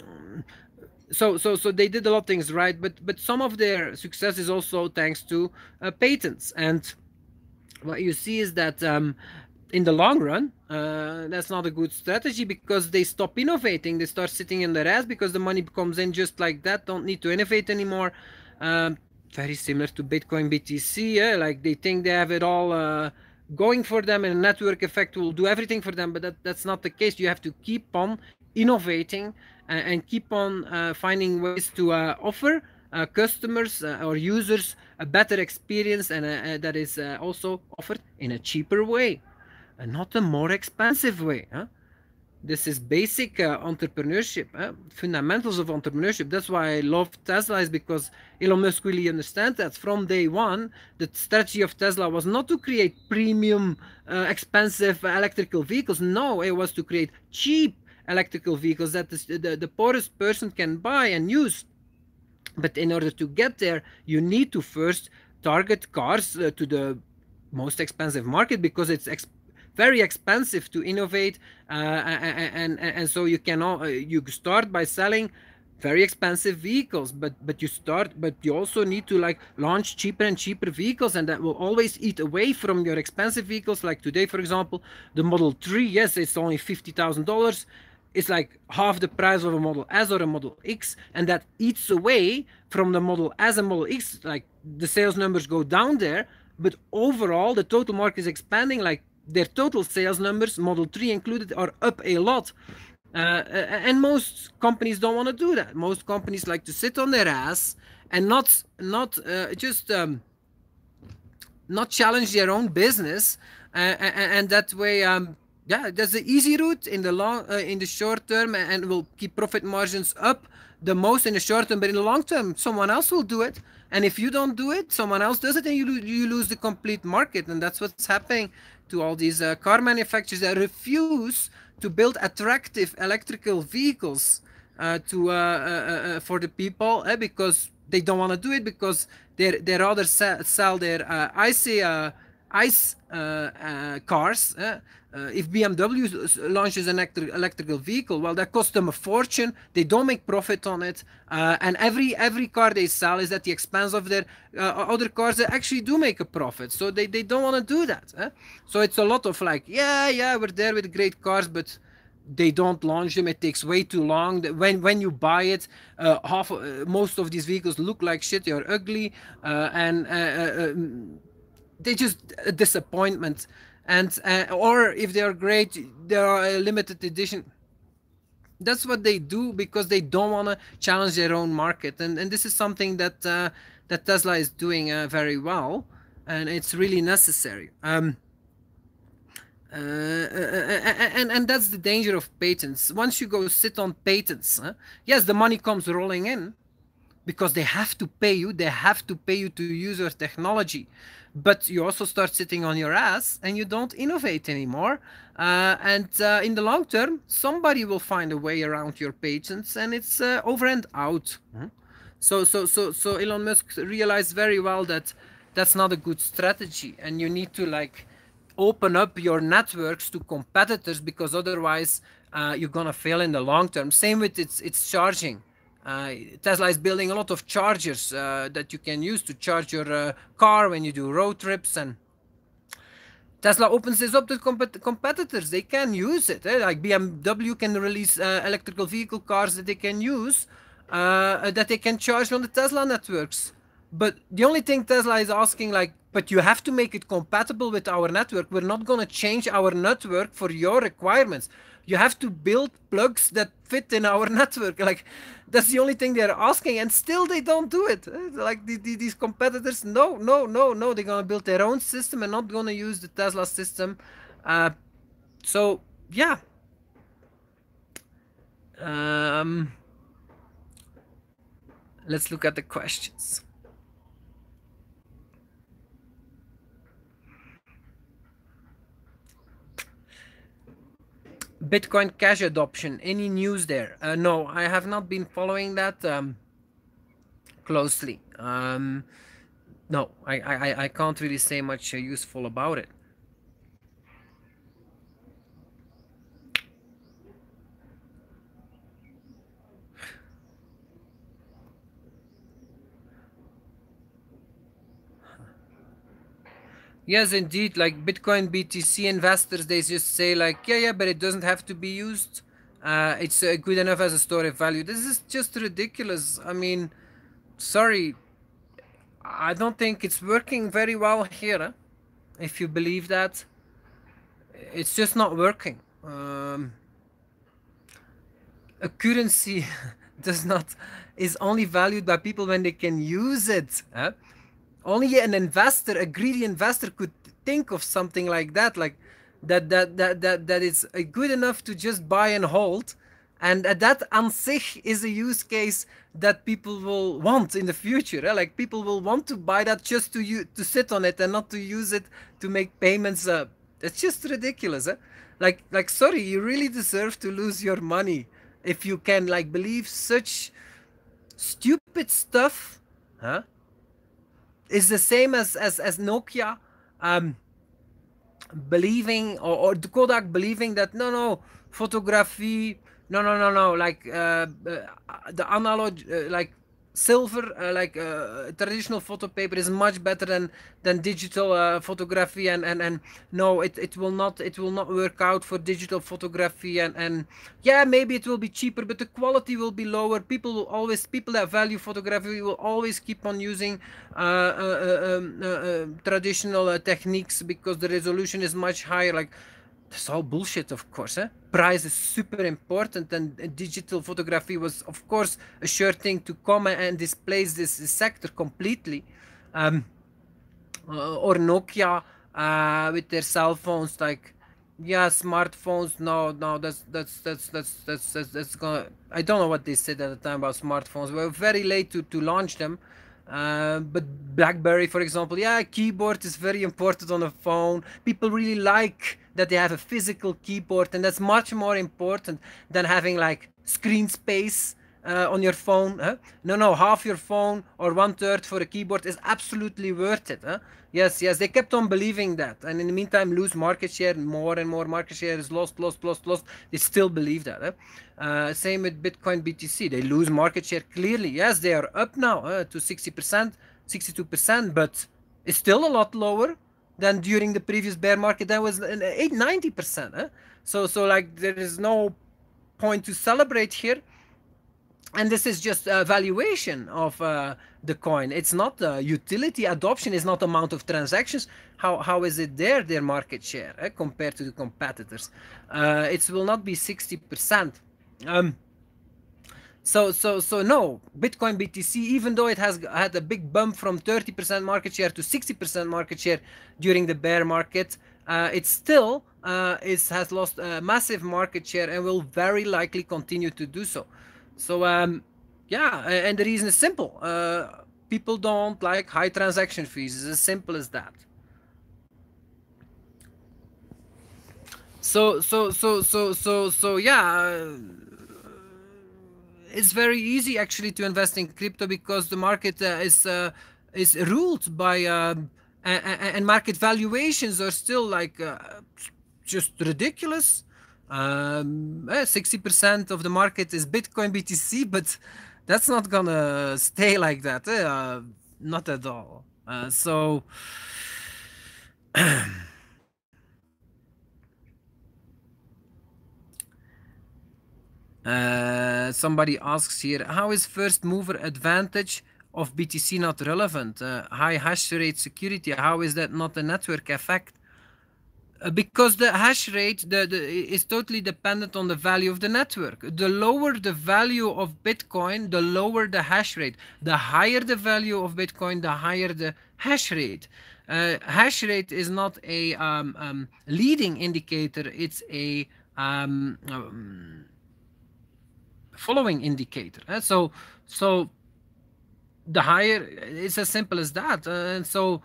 so so so they did a lot of things right, but but some of their success is also thanks to uh, patents. And what you see is that um, in the long run, uh, that's not a good strategy, because they stop innovating. They start sitting in their ass because the money comes in just like that. Don't need to innovate anymore. Um, very similar to Bitcoin B T C. Yeah? Like they think they have it all uh, going for them, and a network effect will do everything for them. But that, that's not the case. You have to keep on innovating uh, and keep on uh, finding ways to uh, offer uh, customers uh, or users a better experience, and uh, uh, that is uh, also offered in a cheaper way, and not a more expensive way. Huh? This is basic uh, entrepreneurship, huh? Fundamentals of entrepreneurship. That's why I love Tesla, is because Elon Musk really understands that from day one. The strategy of Tesla was not to create premium, uh, expensive electrical vehicles. No, it was to create cheap electrical vehicles that the, the, the poorest person can buy and use. But in order to get there, you need to first target cars uh, to the most expensive market, because it's ex very expensive to innovate, uh, and, and and so you cannot uh, you start by selling very expensive vehicles, but but you start but you also need to like launch cheaper and cheaper vehicles, and that will always eat away from your expensive vehicles. Like today, for example, the Model three, yes, it's only fifty thousand dollars. It's like half the price of a Model S or a Model X, and that eats away from the Model S and Model X. Like the sales numbers go down there, but overall the total market is expanding. Like their total sales numbers, Model three included, are up a lot. Uh, and most companies don't want to do that. Most companies like to sit on their ass and not not uh, just um, not challenge their own business, uh, and, and that way. Um, Yeah, that's the easy route in the long, uh, in the short term, and will keep profit margins up the most in the short term. But in the long term, someone else will do it, and if you don't do it, someone else does it, and you lo you lose the complete market. And that's what's happening to all these uh, car manufacturers that refuse to build attractive electrical vehicles uh, to uh, uh, uh, for the people, eh, because they don't want to do it, because they they rather sell, sell their uh, ICE uh, ICE uh, uh, cars. Eh? Uh, if B M W launches an electric, electrical vehicle, well, that costs them a fortune. They don't make profit on it, uh, and every every car they sell is at the expense of their uh, other cars that actually do make a profit. So they, they don't want to do that. Eh? So it's a lot of like, yeah, yeah, we're there with great cars, but they don't launch them. It takes way too long. When when you buy it, uh, half uh, most of these vehicles look like shit. They are ugly, uh, and uh, uh, they just a disappointment. And uh, or if they are great, they are a limited edition. That's what they do because they don't want to challenge their own market, and and this is something that uh, that Tesla is doing uh, very well, and it's really necessary. Um, uh, and and that's the danger of patents. Once you go sit on patents, huh? Yes, the money comes rolling in, because they have to pay you. They have to pay you to use your technology. But you also start sitting on your ass and you don't innovate anymore. Uh, and uh, in the long term, somebody will find a way around your patents, and it's uh, over and out. Mm-hmm. So, so, so, so Elon Musk realized very well that that's not a good strategy, and you need to like open up your networks to competitors, because otherwise uh, you're gonna fail in the long term. Same with its its charging. Uh, Tesla is building a lot of chargers uh, that you can use to charge your uh, car when you do road trips, and Tesla opens this up to compet competitors. They can use it. Eh? Like B M W can release uh, electrical vehicle cars that they can use, uh, that they can charge on the Tesla networks. But the only thing Tesla is asking, like, but you have to make it compatible with our network. We're not going to change our network for your requirements. You have to build plugs that fit in our network. Like, that's the only thing they're asking, and still they don't do it. Like the, the, these competitors, no, no, no, no. They're gonna build their own system and not gonna use the Tesla system. Uh, so yeah. Um, let's look at the questions. Bitcoin Cash adoption, any news there? Uh, no, I have not been following that um, closely. Um, no, I, I, I can't really say much uh, useful about it. Yes, indeed, like Bitcoin B T C investors, they just say like, yeah, yeah, but it doesn't have to be used. Uh, it's uh, good enough as a store of value. This is just ridiculous. I mean, sorry, I don't think it's working very well here. Huh? If you believe that, it's just not working. Um, a currency does not is only valued by people when they can use it. Huh? Only an investor, a greedy investor, could think of something like that, like that that that that that is good enough to just buy and hold, and that an sich is a use case that people will want in the future. Eh? Like people will want to buy that just to you to sit on it and not to use it to make payments. Uh, it's just ridiculous. Eh? Like like sorry, you really deserve to lose your money if you can like believe such stupid stuff, huh? Is the same as as as Nokia um, believing or, or the Kodak believing that no no photography no no no no like uh, uh, the analog uh, like silver uh, like uh, traditional photo paper is much better than than digital uh, photography and and and no it it will not it will not work out for digital photography and and yeah maybe it will be cheaper but the quality will be lower. People will always people that value photography will always keep on using uh, uh, um, uh, uh, traditional uh, techniques because the resolution is much higher. Like that's all bullshit, of course. Eh? Price is super important, and, and digital photography was, of course, a sure thing to come and displace this, this sector completely. Um, uh, or Nokia uh, with their cell phones, like yeah, smartphones. No, no, that's that's that's that's that's that's, that's gonna. I don't know what they said at the time about smartphones. We were very late to to launch them. Uh, but BlackBerry, for example, yeah, keyboard is very important on a phone. People really like that they have a physical keyboard, and that's much more important than having like screen space uh, on your phone. Huh? No, no, half your phone or one third for a keyboard is absolutely worth it. Huh? Yes, yes, they kept on believing that, and in the meantime, lose market share. More and more market share is lost, lost, lost, lost. They still believe that. Huh? Uh, same with Bitcoin B T C. They lose market share clearly. Yes, they are up now uh, to sixty percent, sixty-two percent, but it's still a lot lower than during the previous bear market. That was eight, ninety percent. Huh? So, so like there is no point to celebrate here. And this is just a valuation of uh, the coin. It's not uh, utility. Adoption is not amount of transactions. How how is it there, their market share eh, compared to the competitors? Uh, it will not be sixty percent. Um, so so so no, Bitcoin B T C, even though it has had a big bump from thirty percent market share to sixty percent market share during the bear market, uh, it still uh, is has lost a massive market share and will very likely continue to do so. So um, yeah, and the reason is simple. Uh, people don't like high transaction fees. It's as simple as that. So so so so so so yeah. Uh, it's very easy actually to invest in crypto because the market uh, is uh, is ruled by um, and, and market valuations are still like uh, just ridiculous. Um, sixty percent of the market is Bitcoin B T C, but that's not gonna stay like that. Eh? Uh, not at all. Uh, so. Uh, somebody asks here, how is first mover advantage of B T C not relevant? Uh, high hash rate security, how is that not a network effect? Uh, because the hash rate the, the, is totally dependent on the value of the network. The lower the value of Bitcoin, the lower the hash rate. The higher the value of Bitcoin, the higher the hash rate. Uh, hash rate is not a um, um, leading indicator, it's a um, um, following indicator. Uh, so, so the higher, it's as simple as that. Uh, and so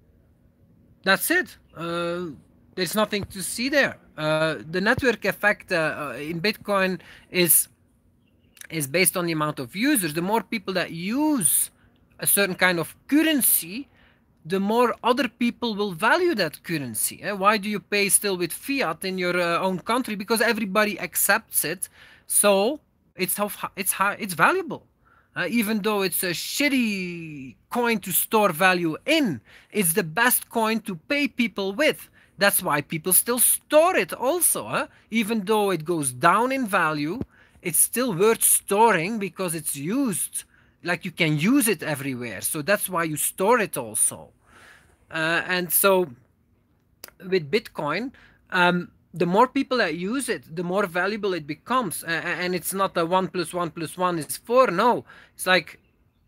that's it. Uh, there's nothing to see there. Uh, the network effect uh, in Bitcoin is is based on the amount of users. The more people that use a certain kind of currency, the more other people will value that currency. Eh? Why do you pay still with fiat in your uh, own country? Because everybody accepts it, so it's how it's how it's valuable. Uh, even though it's a shitty coin to store value in, it's the best coin to pay people with. That's why people still store it also. Huh? Even though it goes down in value, it's still worth storing because it's used. Like you can use it everywhere. So that's why you store it also. Uh, and so with Bitcoin, um, the more people that use it, the more valuable it becomes. Uh, and it's not a one plus one plus one is four. No, it's like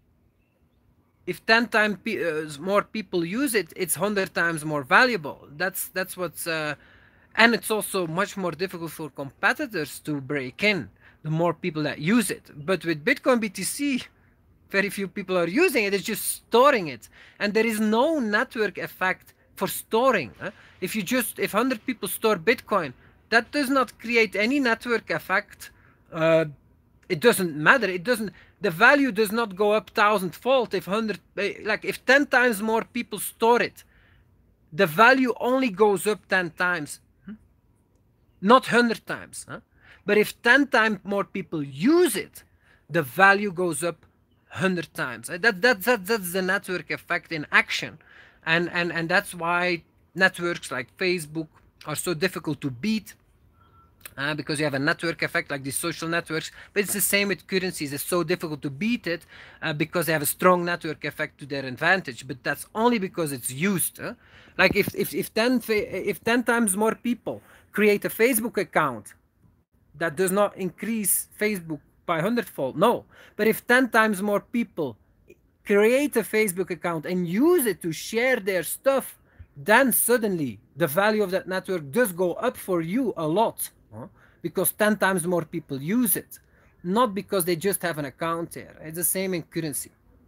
if ten times pe uh, more people use it, it's one hundred times more valuable. That's that's what's, uh, and it's also much more difficult for competitors to break in, the more people that use it. But with Bitcoin B T C, very few people are using it, it's just storing it. And there is no network effect for storing. Huh? If you just, if one hundred people store Bitcoin, that does not create any network effect. Uh, it doesn't matter. It doesn't, the value does not go up thousand-fold if one hundred, like if ten times more people store it, the value only goes up ten times, hmm? Not one hundred times. Huh? But if ten times more people use it, the value goes up one hundred times. That, that, that, that's the network effect in action. And, and, and that's why networks like Facebook are so difficult to beat. Uh, because you have a network effect like these social networks, but it's the same with currencies. It's so difficult to beat it uh, because they have a strong network effect to their advantage, but that's only because it's used. Huh? Like if, if, if, ten, if ten times more people create a Facebook account, that does not increase Facebook by hundredfold, no. But if ten times more people create a Facebook account and use it to share their stuff, then suddenly the value of that network does go up for you a lot. Huh? Because ten times more people use it, not because they just have an account there. It's the same in currency.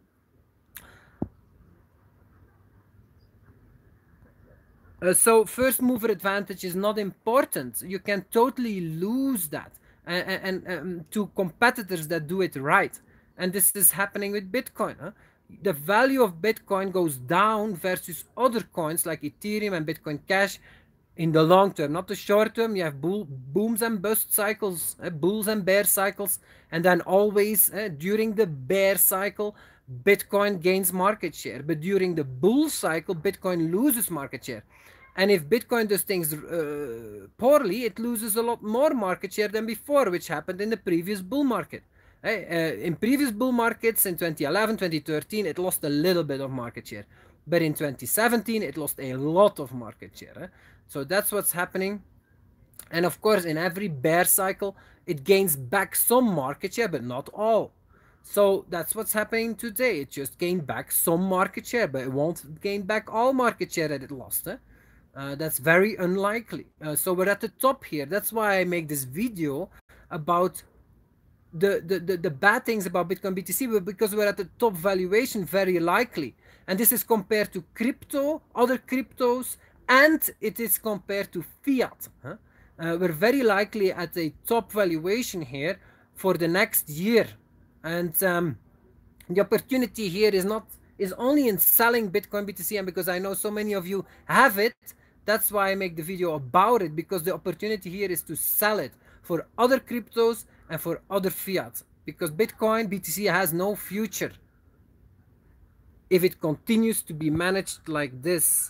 Uh, so first mover advantage is not important. You can totally lose that and, and, and um, to competitors that do it right. And this is happening with Bitcoin. Huh? The value of Bitcoin goes down versus other coins like Ethereum and Bitcoin Cash in the long term, not the short term. You have bull, booms and bust cycles, uh, bulls and bear cycles, and then always uh, during the bear cycle, Bitcoin gains market share, but during the bull cycle, Bitcoin loses market share. And if Bitcoin does things uh, poorly, it loses a lot more market share than before, which happened in the previous bull market. Uh, in previous bull markets in twenty eleven, twenty thirteen, it lost a little bit of market share. But in twenty seventeen, it lost a lot of market share. Eh? So that's what's happening. And of course, in every bear cycle, it gains back some market share, but not all. So that's what's happening today. It just gained back some market share, but it won't gain back all market share that it lost. Eh? Uh, that's very unlikely. Uh, so we're at the top here. That's why I make this video about the, the, the, the bad things about Bitcoin B T C, because we're at the top valuation, very likely. And this is compared to crypto, other cryptos, and it is compared to fiat. Huh? Uh, we're very likely at a top valuation here for the next year. And um, the opportunity here is not is only in selling Bitcoin B T C, and because I know so many of you have it, that's why I make the video about it, because the opportunity here is to sell it for other cryptos and for other fiat, because Bitcoin B T C has no future if it continues to be managed like this.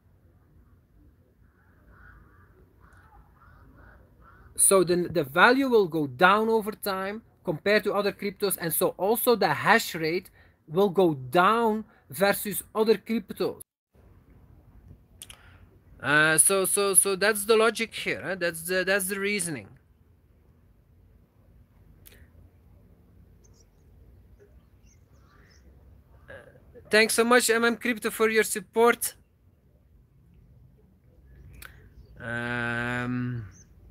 So the, the value will go down over time compared to other cryptos, and so also the hash rate will go down versus other cryptos. Uh, so so so that's the logic here. Huh? That's the that's the reasoning. Thanks so much, M M Crypto, for your support. Um,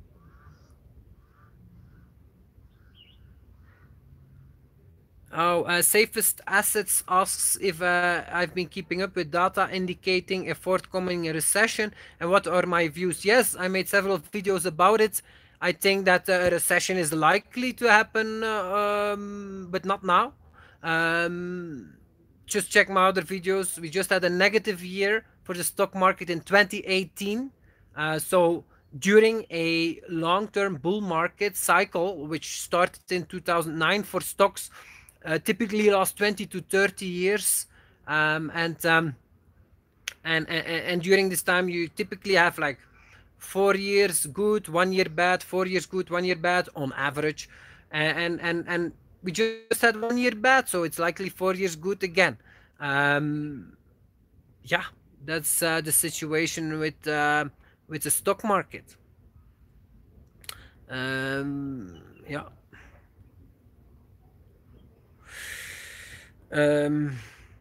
oh, uh, Safest Assets asks if uh, I've been keeping up with data indicating a forthcoming recession and what are my views. Yes, I made several videos about it. I think that a recession is likely to happen, uh, um, but not now. Um, just check my other videos. We just had a negative year for the stock market in twenty eighteen. Uh, so during a long-term bull market cycle, which started in two thousand nine for stocks, uh, typically last twenty to thirty years, um, and, um, and and and during this time you typically have like four years good, one year bad, four years good, one year bad on average, and and and we just had one year bad, so it's likely four years good again. Um, yeah, that's uh, the situation with uh, with the stock market. Um, yeah. Um,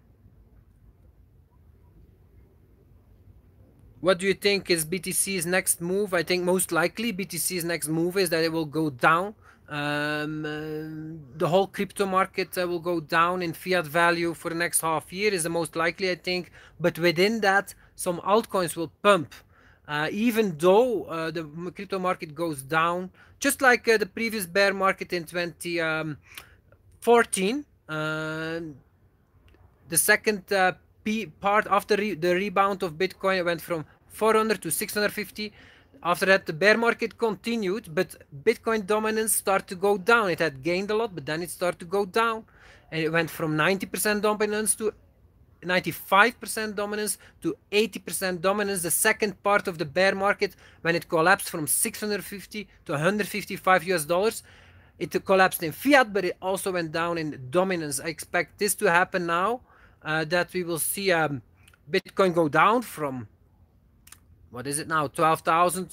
what do you think is B T C's next move? I think most likely B T C's next move is that it will go down. Um, uh, the whole crypto market uh, will go down in fiat value for the next half year is the most likely, I think. But within that, some altcoins will pump. Uh, even though uh, the crypto market goes down, just like uh, the previous bear market in twenty fourteen, uh, the second uh, P part after re the rebound of Bitcoin, it went from four hundred to six hundred fifty. After that, the bear market continued, but Bitcoin dominance started to go down. It had gained a lot, but then it started to go down, and it went from ninety percent dominance to ninety-five percent dominance to eighty percent dominance. The second part of the bear market, when it collapsed from six hundred fifty to one hundred fifty-five U S dollars, it collapsed in fiat, but it also went down in dominance. I expect this to happen now, uh, that we will see um, Bitcoin go down from, what is it now, twelve thousand.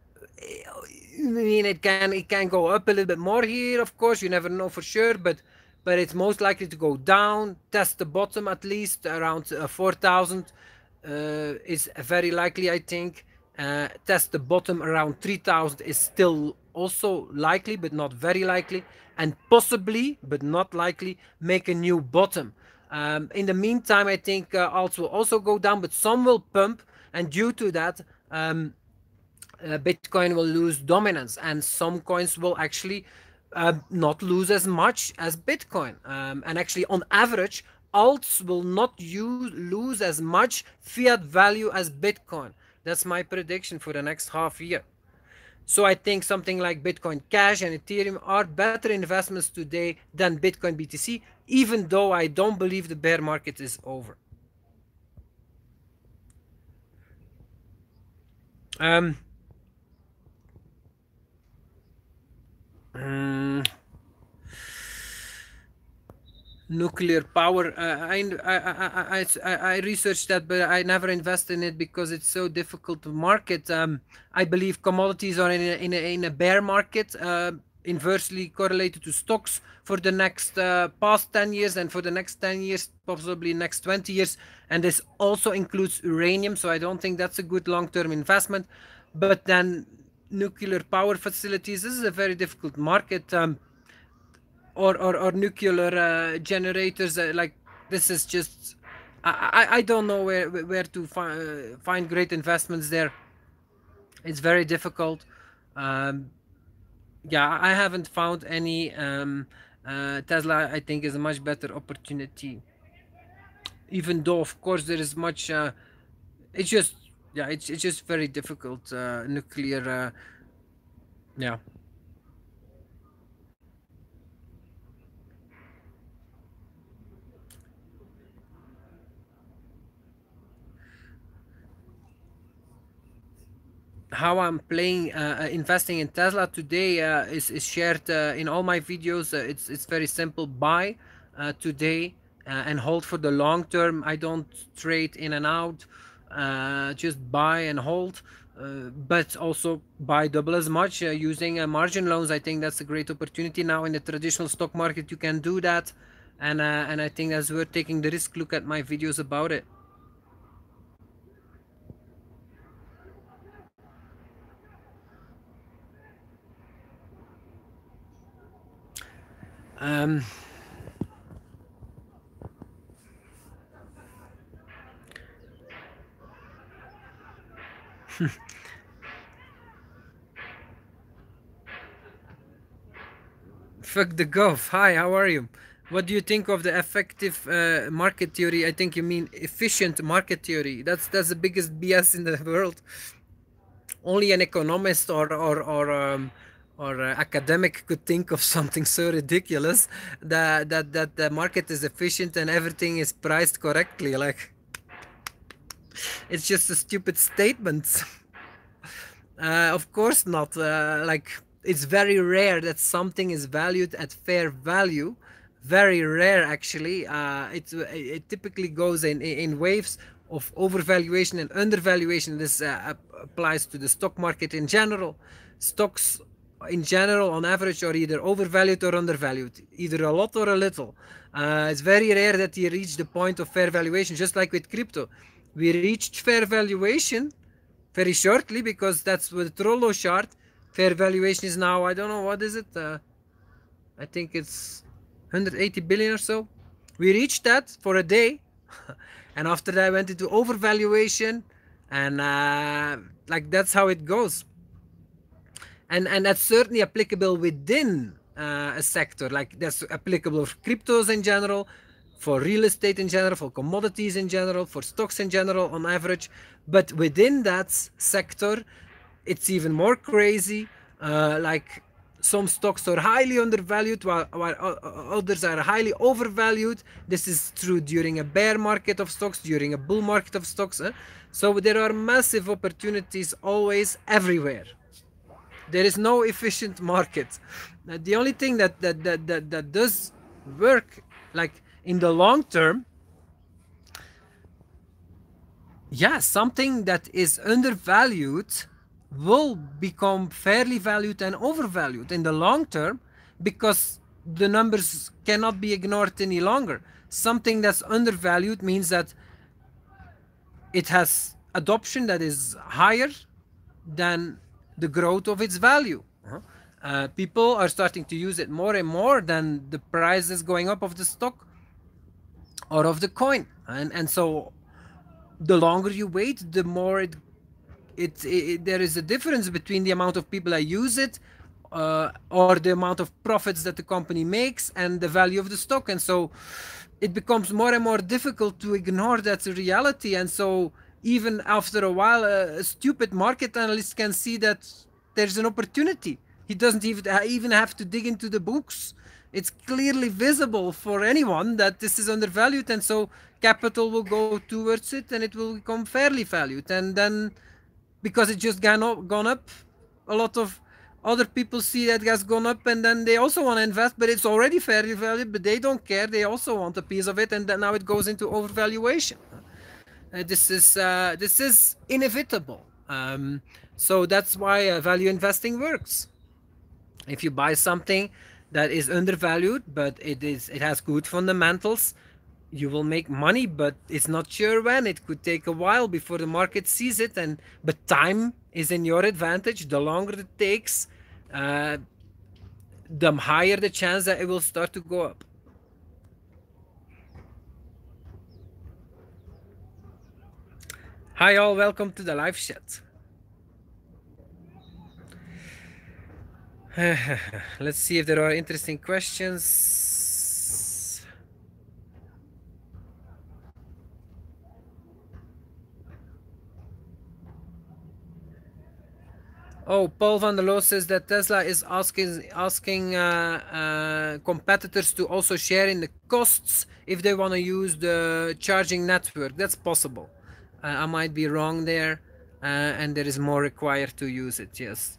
I mean, it can it can go up a little bit more here, of course. You never know for sure, but but it's most likely to go down, test the bottom at least around uh, four thousand. Uh, is very likely, I think. Uh, test the bottom around three thousand is still also likely, but not very likely, and possibly, but not likely, make a new bottom. Um, in the meantime, I think uh, alts will also go down, but some will pump, and due to that, um, uh, Bitcoin will lose dominance, and some coins will actually uh, not lose as much as Bitcoin. Um, and actually, on average, alts will not use, lose as much fiat value as Bitcoin. That's my prediction for the next half year. So I think something like Bitcoin Cash and Ethereum are better investments today than Bitcoin B T C, even though I don't believe the bear market is over. Um, mm, nuclear power. Uh, I, I, I, I, I researched that, but I never invest in it because it's so difficult to market. Um, I believe commodities are in a, in a, in a bear market, uh, inversely correlated to stocks for the next uh, past ten years and for the next ten years, possibly next twenty years. And this also includes uranium. So I don't think that's a good long-term investment. But then nuclear power facilities, this is a very difficult market. Um, or or, or nuclear uh, generators, uh, like this is just, I, I, I don't know where where to find uh, find great investments there. It's very difficult. um, yeah, I haven't found any. um, uh, Tesla, I think, is a much better opportunity, even though of course there is much uh, it's just, yeah, it's, it's just very difficult, uh, nuclear, uh, yeah. How I'm playing, uh, uh, investing in Tesla today, uh, is, is shared uh, in all my videos. Uh, it's it's very simple. Buy uh, today uh, and hold for the long term. I don't trade in and out. uh, just buy and hold, uh, but also buy double as much uh, using uh, margin loans. I think that's a great opportunity now in the traditional stock market. You can do that, and uh, and I think that's worth taking the risk. Look at my videos about it. Um, Fuck the Gov. Hi, how are you? What do you think of the effective uh, market theory? I think you mean efficient market theory. That's that's the biggest B S in the world. Only an economist or or or um, or uh, academic could think of something so ridiculous that that that the market is efficient and everything is priced correctly. Like, it's just a stupid statement. Uh, of course not. Uh, like, it's very rare that something is valued at fair value. Very rare, actually. Uh, it it typically goes in in waves of overvaluation and undervaluation. This uh, applies to the stock market in general. Stocks in general, on average, are either overvalued or undervalued, either a lot or a little. Uh, it's very rare that you reach the point of fair valuation, just like with crypto. We reached fair valuation very shortly because that's with Trollo chart. Fair valuation is now, I don't know, what is it? Uh, I think it's one hundred eighty billion or so. We reached that for a day, and after that I went into overvaluation, and uh, like that's how it goes. And and that's certainly applicable within uh, a sector. Like that's applicable for cryptos in general, for real estate in general, for commodities in general, for stocks in general on average. But within that sector, it's even more crazy. Uh, like some stocks are highly undervalued while, while others are highly overvalued. This is true during a bear market of stocks, during a bull market of stocks. Eh? So there are massive opportunities always everywhere. There is no efficient market. Uh, the only thing that, that, that, that, that does work, like in the long term, yeah, something that is undervalued will become fairly valued and overvalued in the long term because the numbers cannot be ignored any longer. Something that's undervalued means that it has adoption that is higher than the growth of its value. Uh-huh. Uh, people are starting to use it more and more than the price is going up of the stock or of the coin, and and so the longer you wait, the more it it, it there is a difference between the amount of people that use it, uh, or the amount of profits that the company makes and the value of the stock, and so it becomes more and more difficult to ignore that reality. And so even after a while, a, a stupid market analyst can see that there's an opportunity. He doesn't even even have to dig into the books. It's clearly visible for anyone that this is undervalued, and so capital will go towards it and it will become fairly valued. And then because it just gone up, gone up, a lot of other people see that it has gone up, and then they also want to invest, but it's already fairly valued, but they don't care. They also want a piece of it, and then now it goes into overvaluation. Uh, this is uh, this is inevitable. Um, so that's why uh, value investing works. If you buy something that is undervalued, but it is it has good fundamentals, you will make money, but it's not sure when. It could take a while before the market sees it, and but time is in your advantage. The longer it takes, uh, the higher the chance that it will start to go up. Hi all, welcome to the live chat. Let's see if there are interesting questions. Oh, Paul van der Loo says that Tesla is asking asking uh, uh, competitors to also share in the costs if they want to use the charging network. That's possible. Uh, I might be wrong there, uh, and there is more required to use it. Yes.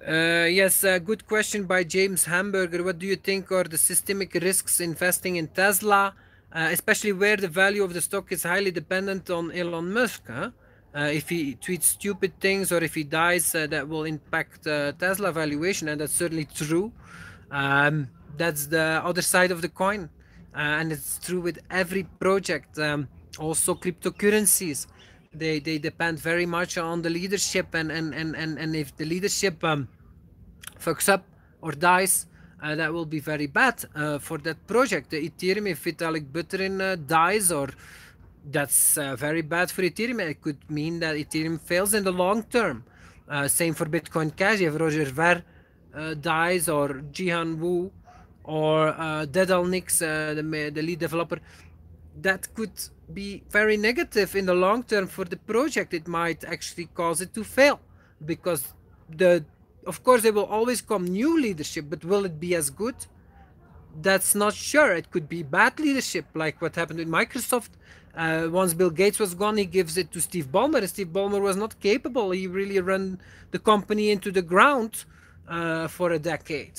Uh, yes, a good question by James Hamburger. What do you think are the systemic risks investing in Tesla, uh, especially where the value of the stock is highly dependent on Elon Musk? Huh? Uh, if he tweets stupid things or if he dies, uh, that will impact uh, Tesla valuation, and that's certainly true. Um, that's the other side of the coin, uh, and it's true with every project. Um, also, cryptocurrencies, they they depend very much on the leadership, and and and and, and if the leadership um, fucks up or dies, uh, that will be very bad uh, for that project. The Ethereum, if Vitalik Buterin uh, dies, or that's uh, very bad for Ethereum. It could mean that Ethereum fails in the long term. Uh, same for Bitcoin Cash. If Roger Ver uh, dies, or Jihan Wu, or uh, Dedal Nix, uh, the, the lead developer, that could be very negative in the long term for the project. It might actually cause it to fail, because the of course there will always come new leadership, but will it be as good? That's not sure. It could be bad leadership, like what happened with Microsoft. Uh, once Bill Gates was gone, he gives it to Steve Ballmer, and Steve Ballmer was not capable. He really ran the company into the ground uh, for a decade.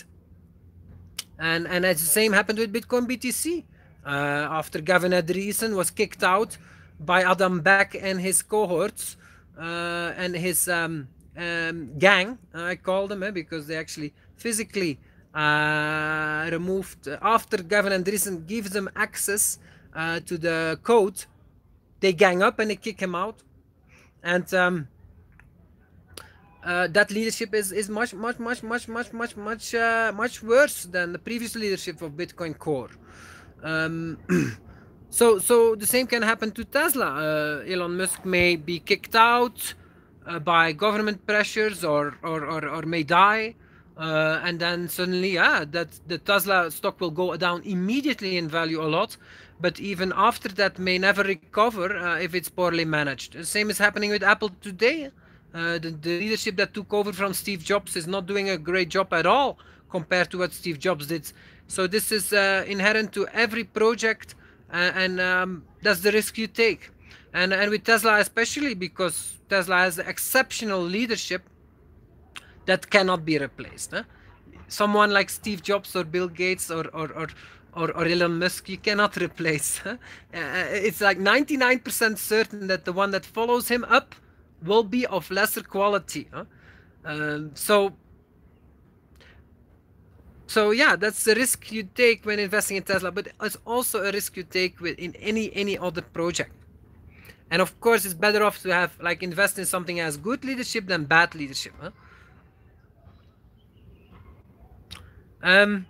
And and the same happened with Bitcoin B T C. Uh, after Gavin Andresen was kicked out by Adam Back and his cohorts uh, and his um, um, gang, I call them, eh, because they actually physically uh, removed, uh, after Gavin Andresen gives them access uh, to the code, they gang up and they kick him out. And um, uh, that leadership is, is much, much, much, much, much, much, much, uh, much worse than the previous leadership of Bitcoin Core. Um, so, so the same can happen to Tesla. Uh, Elon Musk may be kicked out uh, by government pressures, or, or, or, or may die. Uh, and then suddenly, yeah, that the Tesla stock will go down immediately in value a lot, but even after that may never recover uh, if it's poorly managed. The same is happening with Apple today. Uh, the, the leadership that took over from Steve Jobs is not doing a great job at all compared to what Steve Jobs did. So this is uh, inherent to every project, uh, and um, that's the risk you take. And, and with Tesla especially, because Tesla has exceptional leadership that cannot be replaced. Huh? Someone like Steve Jobs or Bill Gates or or, or, or, or Elon Musk, you cannot replace. Huh? Uh, it's like ninety-nine percent certain that the one that follows him up will be of lesser quality. Huh? Um, so, so yeah, that's the risk you take when investing in Tesla, but it's also a risk you take with in any any other project. And of course, it's better off to have like invest in something that has good leadership than bad leadership. Huh? Um,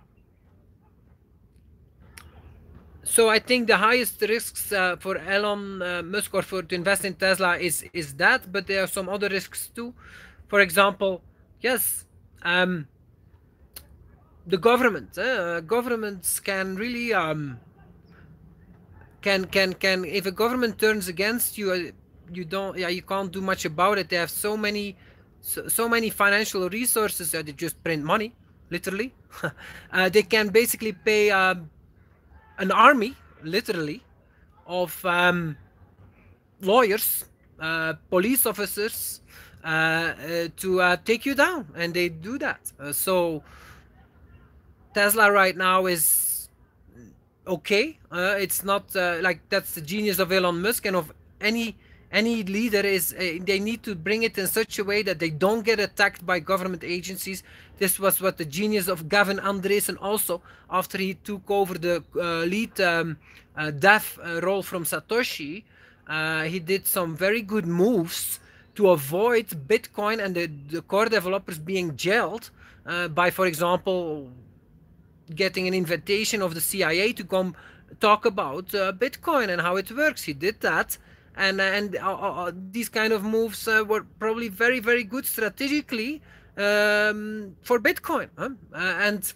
so I think the highest risks uh, for Elon uh, Musk or for to invest in Tesla is is that, but there are some other risks too. For example, yes, um, the government. Uh, governments can really um, can can can if a government turns against you, uh, you don't yeah you can't do much about it. They have so many so, so many financial resources that they just print money. Literally, uh, they can basically pay um, an army, literally, of um, lawyers, uh, police officers, uh, uh, to uh, take you down, and they do that. Uh, so Tesla right now is okay. Uh, it's not uh, like that's the genius of Elon Musk and of any any leader is uh, they need to bring it in such a way that they don't get attacked by government agencies. This was what the genius of Gavin Andresen also, after he took over the uh, lead um, uh, dev uh, role from Satoshi, uh, he did some very good moves to avoid Bitcoin and the, the core developers being jailed uh, by, for example, getting an invitation of the C I A to come talk about uh, Bitcoin and how it works. He did that. And, and uh, uh, these kind of moves uh, were probably very, very good strategically um, for Bitcoin. Huh? Uh, and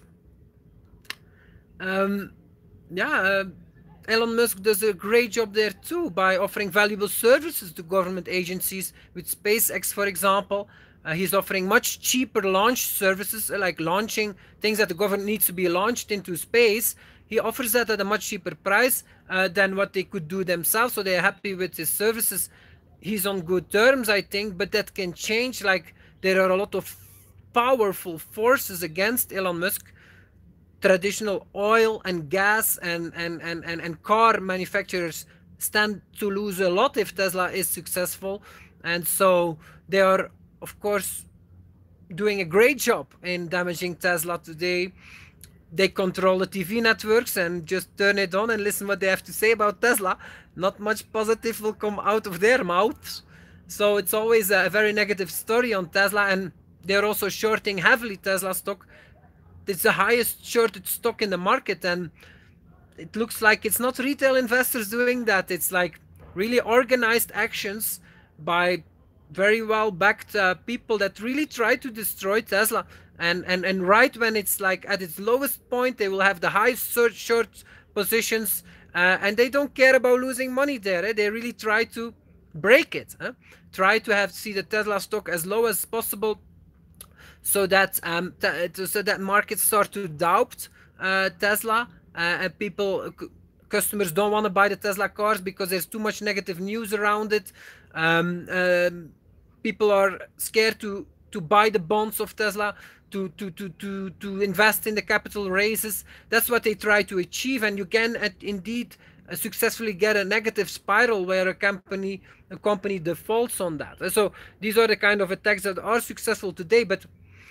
um, yeah, uh, Elon Musk does a great job there too by offering valuable services to government agencies. With SpaceX, for example, uh, he's offering much cheaper launch services, like launching things that the government needs to be launched into space. He offers that at a much cheaper price uh, than what they could do themselves, so they're happy with his services. He's on good terms, I think, but that can change. Like, there are a lot of powerful forces against Elon Musk. Traditional oil and gas and, and, and, and, and car manufacturers stand to lose a lot if Tesla is successful. And so they are, of course, doing a great job in damaging Tesla today. They control the T V networks and just turn it on and listen what they have to say about Tesla. Not much positive will come out of their mouths. So it's always a very negative story on Tesla, and they're also shorting heavily Tesla stock. It's the highest shorted stock in the market, and it looks like it's not retail investors doing that. It's like really organized actions by very well backed uh, people that really try to destroy Tesla. And, and and right when it's like at its lowest point, they will have the highest short positions, uh, and they don't care about losing money there. Eh? They really try to break it. Eh? Try to have see the Tesla stock as low as possible, so that um so that markets start to doubt uh, Tesla, uh, and people customers don't want to buy the Tesla cars because there's too much negative news around it. Um, um, people are scared to to buy the bonds of Tesla, to to to to to invest in the capital raises. That's what they try to achieve, and you can uh, indeed uh, successfully get a negative spiral where a company a company defaults on that. So these are the kind of attacks that are successful today, but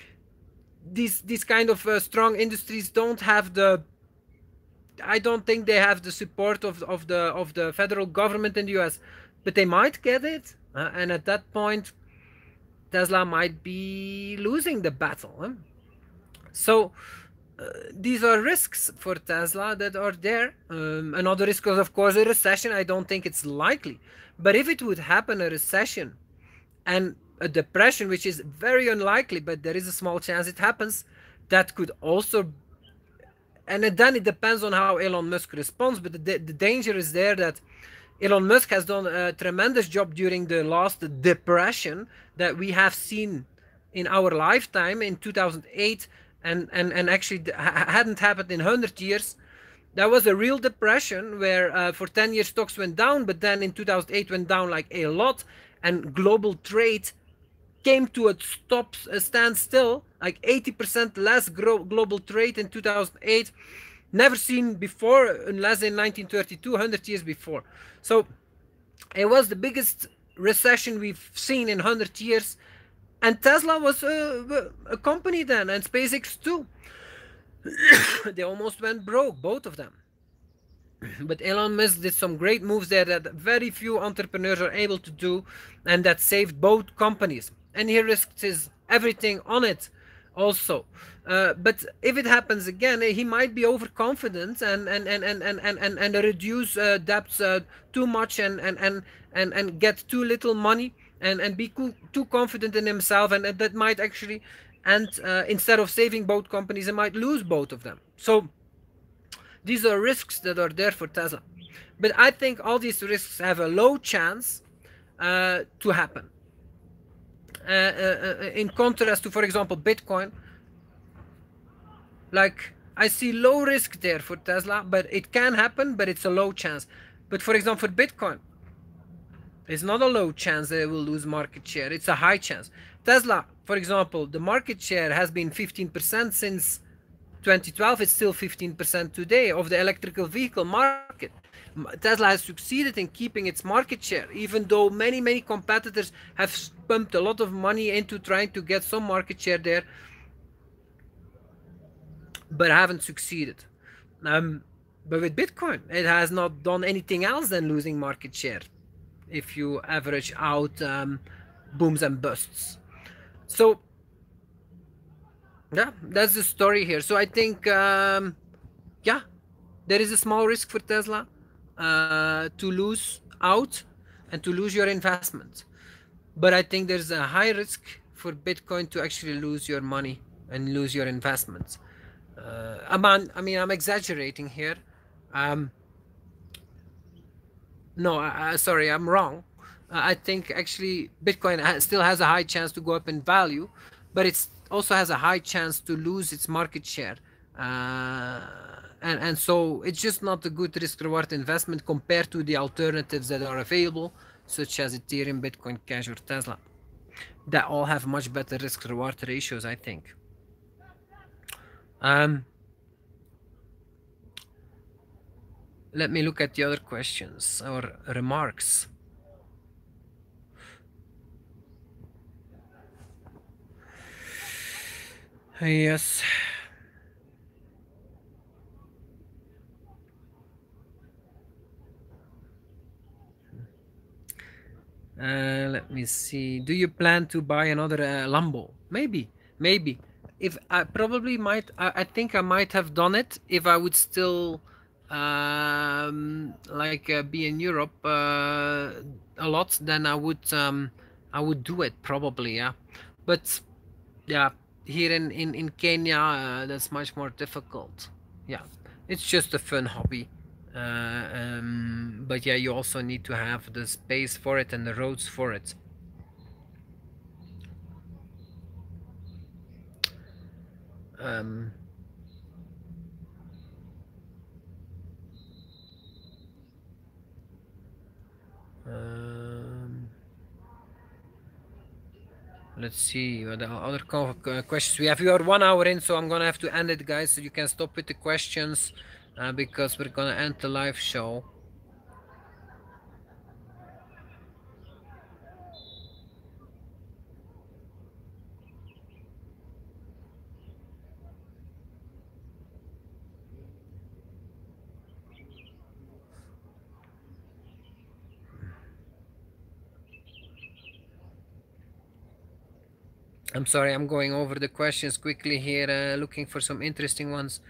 these these kind of uh, strong industries don't have the I don't think they have the support of of the of the federal government in the U S, but they might get it, uh, and at that point Tesla might be losing the battle. Huh? So uh, these are risks for Tesla that are there. Um, another risk is, of course, a recession. I don't think it's likely, but if it would happen, a recession and a depression, which is very unlikely, but there is a small chance it happens, that could also, and then it depends on how Elon Musk responds, but the, the danger is there that Elon Musk has done a tremendous job during the last depression that we have seen in our lifetime in two thousand eight, and, and, and actually hadn't happened in one hundred years. That was a real depression where uh, for ten years stocks went down, but then in two thousand eight went down like a lot, and global trade came to a stop, a standstill, like eighty percent less global trade in two thousand eight. Never seen before, unless in nineteen thirty-two, one hundred years before. So it was the biggest recession we've seen in one hundred years. And Tesla was a, a company then, and SpaceX too. They almost went broke, both of them. But Elon Musk did some great moves there that very few entrepreneurs are able to do, and that saved both companies. And he risked his everything on it also. Uh, but if it happens again, he might be overconfident and and and and and and, and, and reduce uh, debts uh, too much and and and and and get too little money and and be too, too confident in himself, and, and that might actually, and uh, instead of saving both companies, he might lose both of them. So these are risks that are there for Tesla, but I think all these risks have a low chance uh, to happen. Uh, uh, in contrast to, for example, Bitcoin, like I see low risk there for Tesla, but it can happen, but it's a low chance. But for example, for Bitcoin, it's not a low chance that it will lose market share. It's a high chance. Tesla, for example, the market share has been fifteen percent since twenty twelve. It's still fifteen percent today of the electrical vehicle market. Tesla has succeeded in keeping its market share, even though many, many competitors have pumped a lot of money into trying to get some market share there, but haven't succeeded. Um, but with Bitcoin, it has not done anything else than losing market share, if you average out um, booms and busts. So, yeah, that's the story here. So I think, um, yeah, there is a small risk for Tesla uh, to lose out and to lose your investment. But I think there's a high risk for Bitcoin to actually lose your money and lose your investments. Uh, I'm on, I mean, I'm exaggerating here. Um, no, I, I, sorry, I'm wrong. Uh, I think actually Bitcoin ha still has a high chance to go up in value, but it also has a high chance to lose its market share. Uh, and, and so it's just not a good risk-reward investment compared to the alternatives that are available, such as Ethereum, Bitcoin Cash, or Tesla. that all have much better risk reward ratios, I think. Um, let me look at the other questions or remarks. Yes. Uh, let me see. Do you plan to buy another uh, Lambo? Maybe, maybe. If I probably might, I, I think I might have done it if I would still, um, like uh, be in Europe uh, a lot. Then I would, um, I would do it probably. Yeah, but yeah, here in in in Kenya, uh, that's much more difficult. Yeah, it's just a fun hobby. Uh, um, but yeah, you also need to have the space for it and the roads for it. Um, um, let's see what the other co- uh, questions we have. We are one hour in, so I'm gonna have to end it, guys. So you can stop with the questions uh, because we're gonna end the live show. I'm sorry, I'm going over the questions quickly here, uh, looking for some interesting ones.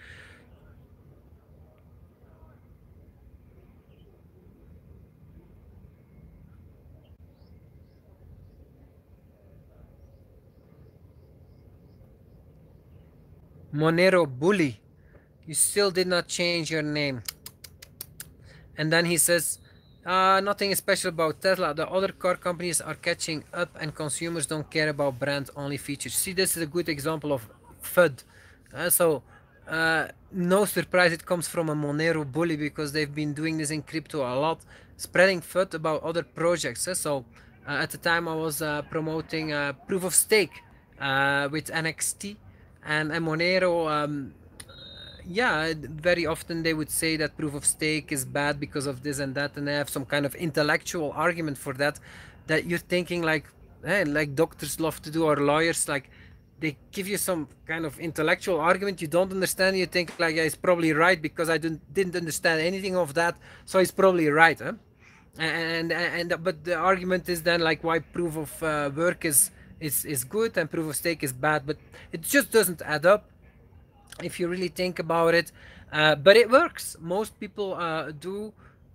Monero Bully, you still did not change your name. And then he says, uh, nothing special about Tesla. The other car companies are catching up and consumers don't care about brand only features. See, this is a good example of FUD. Uh, so, uh, no surprise it comes from a Monero bully because they've been doing this in crypto a lot, spreading FUD about other projects. Uh, so, uh, at the time I was uh, promoting uh, proof of stake uh, with N X T, and, and Monero. Um, yeah, very often they would say that proof of stake is bad because of this and that, and they have some kind of intellectual argument for that. That you're thinking like, eh, like doctors love to do, or lawyers, like they give you some kind of intellectual argument you don't understand. You think like, yeah, he's probably right because I didn't didn't understand anything of that, so he's probably right, huh? And and, and but the argument is then like why proof of uh, work is is is good and proof of stake is bad, but it just doesn't add up if you really think about it. Uh, but it works. Most people uh, do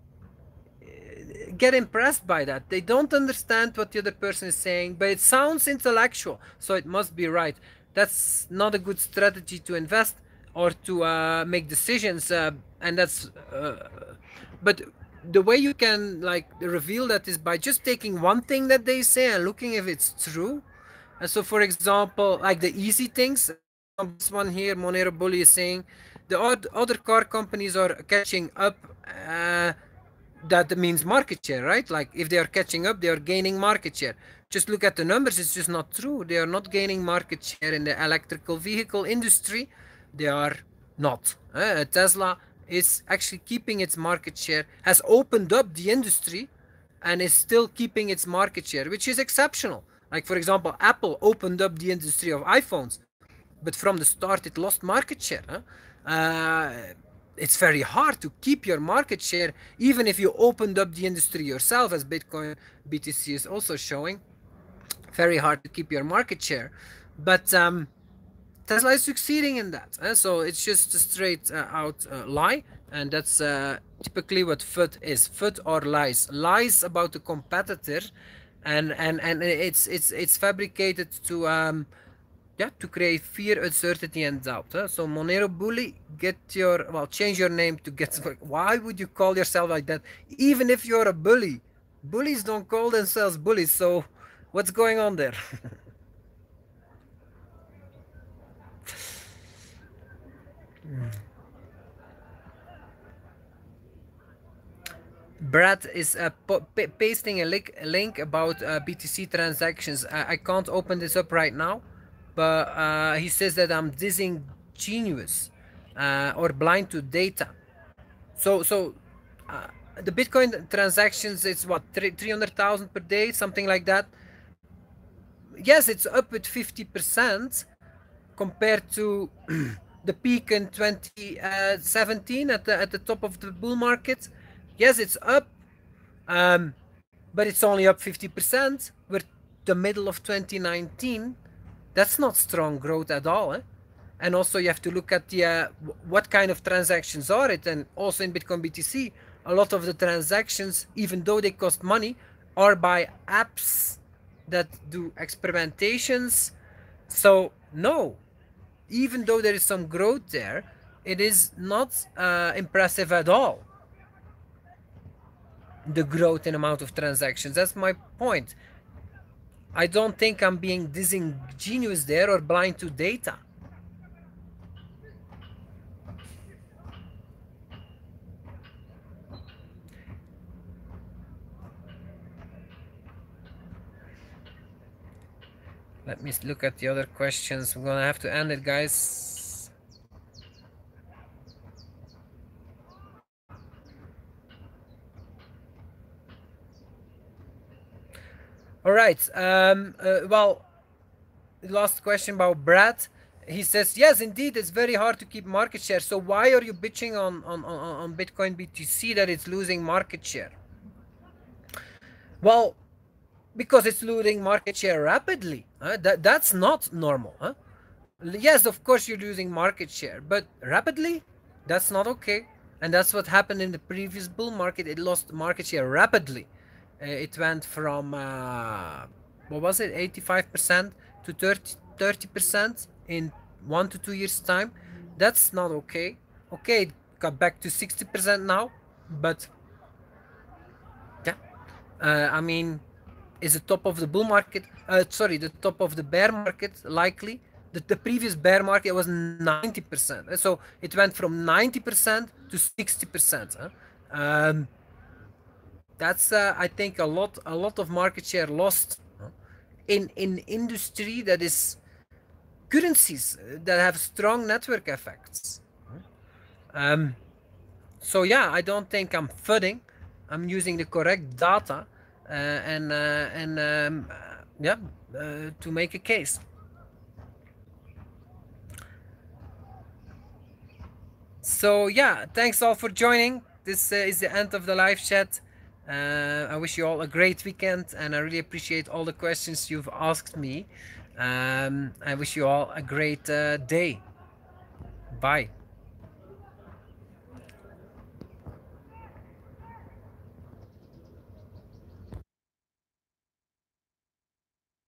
get impressed by that. They don't understand what the other person is saying, but it sounds intellectual, so it must be right. That's not a good strategy to invest or to uh, make decisions, uh, and that's. Uh, but the way you can like reveal that is by just taking one thing that they say and looking if it's true. And so, for example, like the easy things, this one here, Monero Bully is saying the other car companies are catching up. Uh, that means market share, right? Like if they are catching up, they are gaining market share. Just look at the numbers, it's just not true. They are not gaining market share in the electrical vehicle industry. They are not. Uh, Tesla is actually keeping its market share, has opened up the industry and is still keeping its market share, which is exceptional. Like, for example, Apple opened up the industry of iPhones, but from the start it lost market share. Huh? Uh, it's very hard to keep your market share even if you opened up the industry yourself, as Bitcoin B T C is also showing. Very hard to keep your market share, but um, Tesla is succeeding in that. Uh, so it's just a straight uh, out uh, lie, and that's uh, typically what FUD is. FUD or lies, lies about the competitor, and and and it's it's it's fabricated to um, yeah, to create fear, uncertainty, and doubt. Huh? So Monero Bully, get your well, change your name to get. Why would you call yourself like that? Even if you're a bully, bullies don't call themselves bullies. So, what's going on there? Brad is uh, pasting a link, a link about uh, B T C transactions. I, I can't open this up right now, but uh, he says that I'm disingenuous uh, or blind to data. So, so uh, the Bitcoin transactions, it's what, three hundred thousand per day, something like that. Yes, it's up with fifty percent compared to the peak in twenty seventeen at the at the top of the bull market. Yes, it's up, um, but it's only up fifty percent. We're the middle of twenty nineteen. That's not strong growth at all. Eh? And also you have to look at the uh, what kind of transactions are it. And also in Bitcoin B T C, a lot of the transactions, even though they cost money, are by apps that do experimentations. So no, even though there is some growth there, it is not uh, impressive at all. The growth in amount of transactions. That's my point. I don't think I'm being disingenuous there or blind to data. Let me look at the other questions. We're gonna have to end it, guys. All right. Um, uh, well, last question about Brad. He says, yes, indeed, it's very hard to keep market share. So why are you bitching on, on, on, on Bitcoin B T C that it's losing market share? Well, because it's losing market share rapidly. Huh? That, that's not normal. Huh? Yes, of course you're losing market share, but rapidly? That's not okay. And that's what happened in the previous bull market. It lost market share rapidly. Uh, it went from, uh, what was it, eighty-five percent to thirty percent in one to two years' time. That's not okay. Okay, it got back to sixty percent now, but yeah, uh, I mean, is the top of the bull market, uh, sorry, the top of the bear market likely? The, the previous bear market was ninety percent. So it went from ninety percent to sixty percent. Huh? Um, that's, uh, I think, a lot, a lot of market share lost huh? in, in industry that is currencies that have strong network effects. Um, so yeah, I don't think I'm fudding. I'm using the correct data. Uh, and uh, and um, uh, yeah, uh, to make a case. So yeah, thanks all for joining. This uh, is the end of the live chat. Uh, I wish you all a great weekend, and I really appreciate all the questions you've asked me. Um, I wish you all a great uh, day. Bye.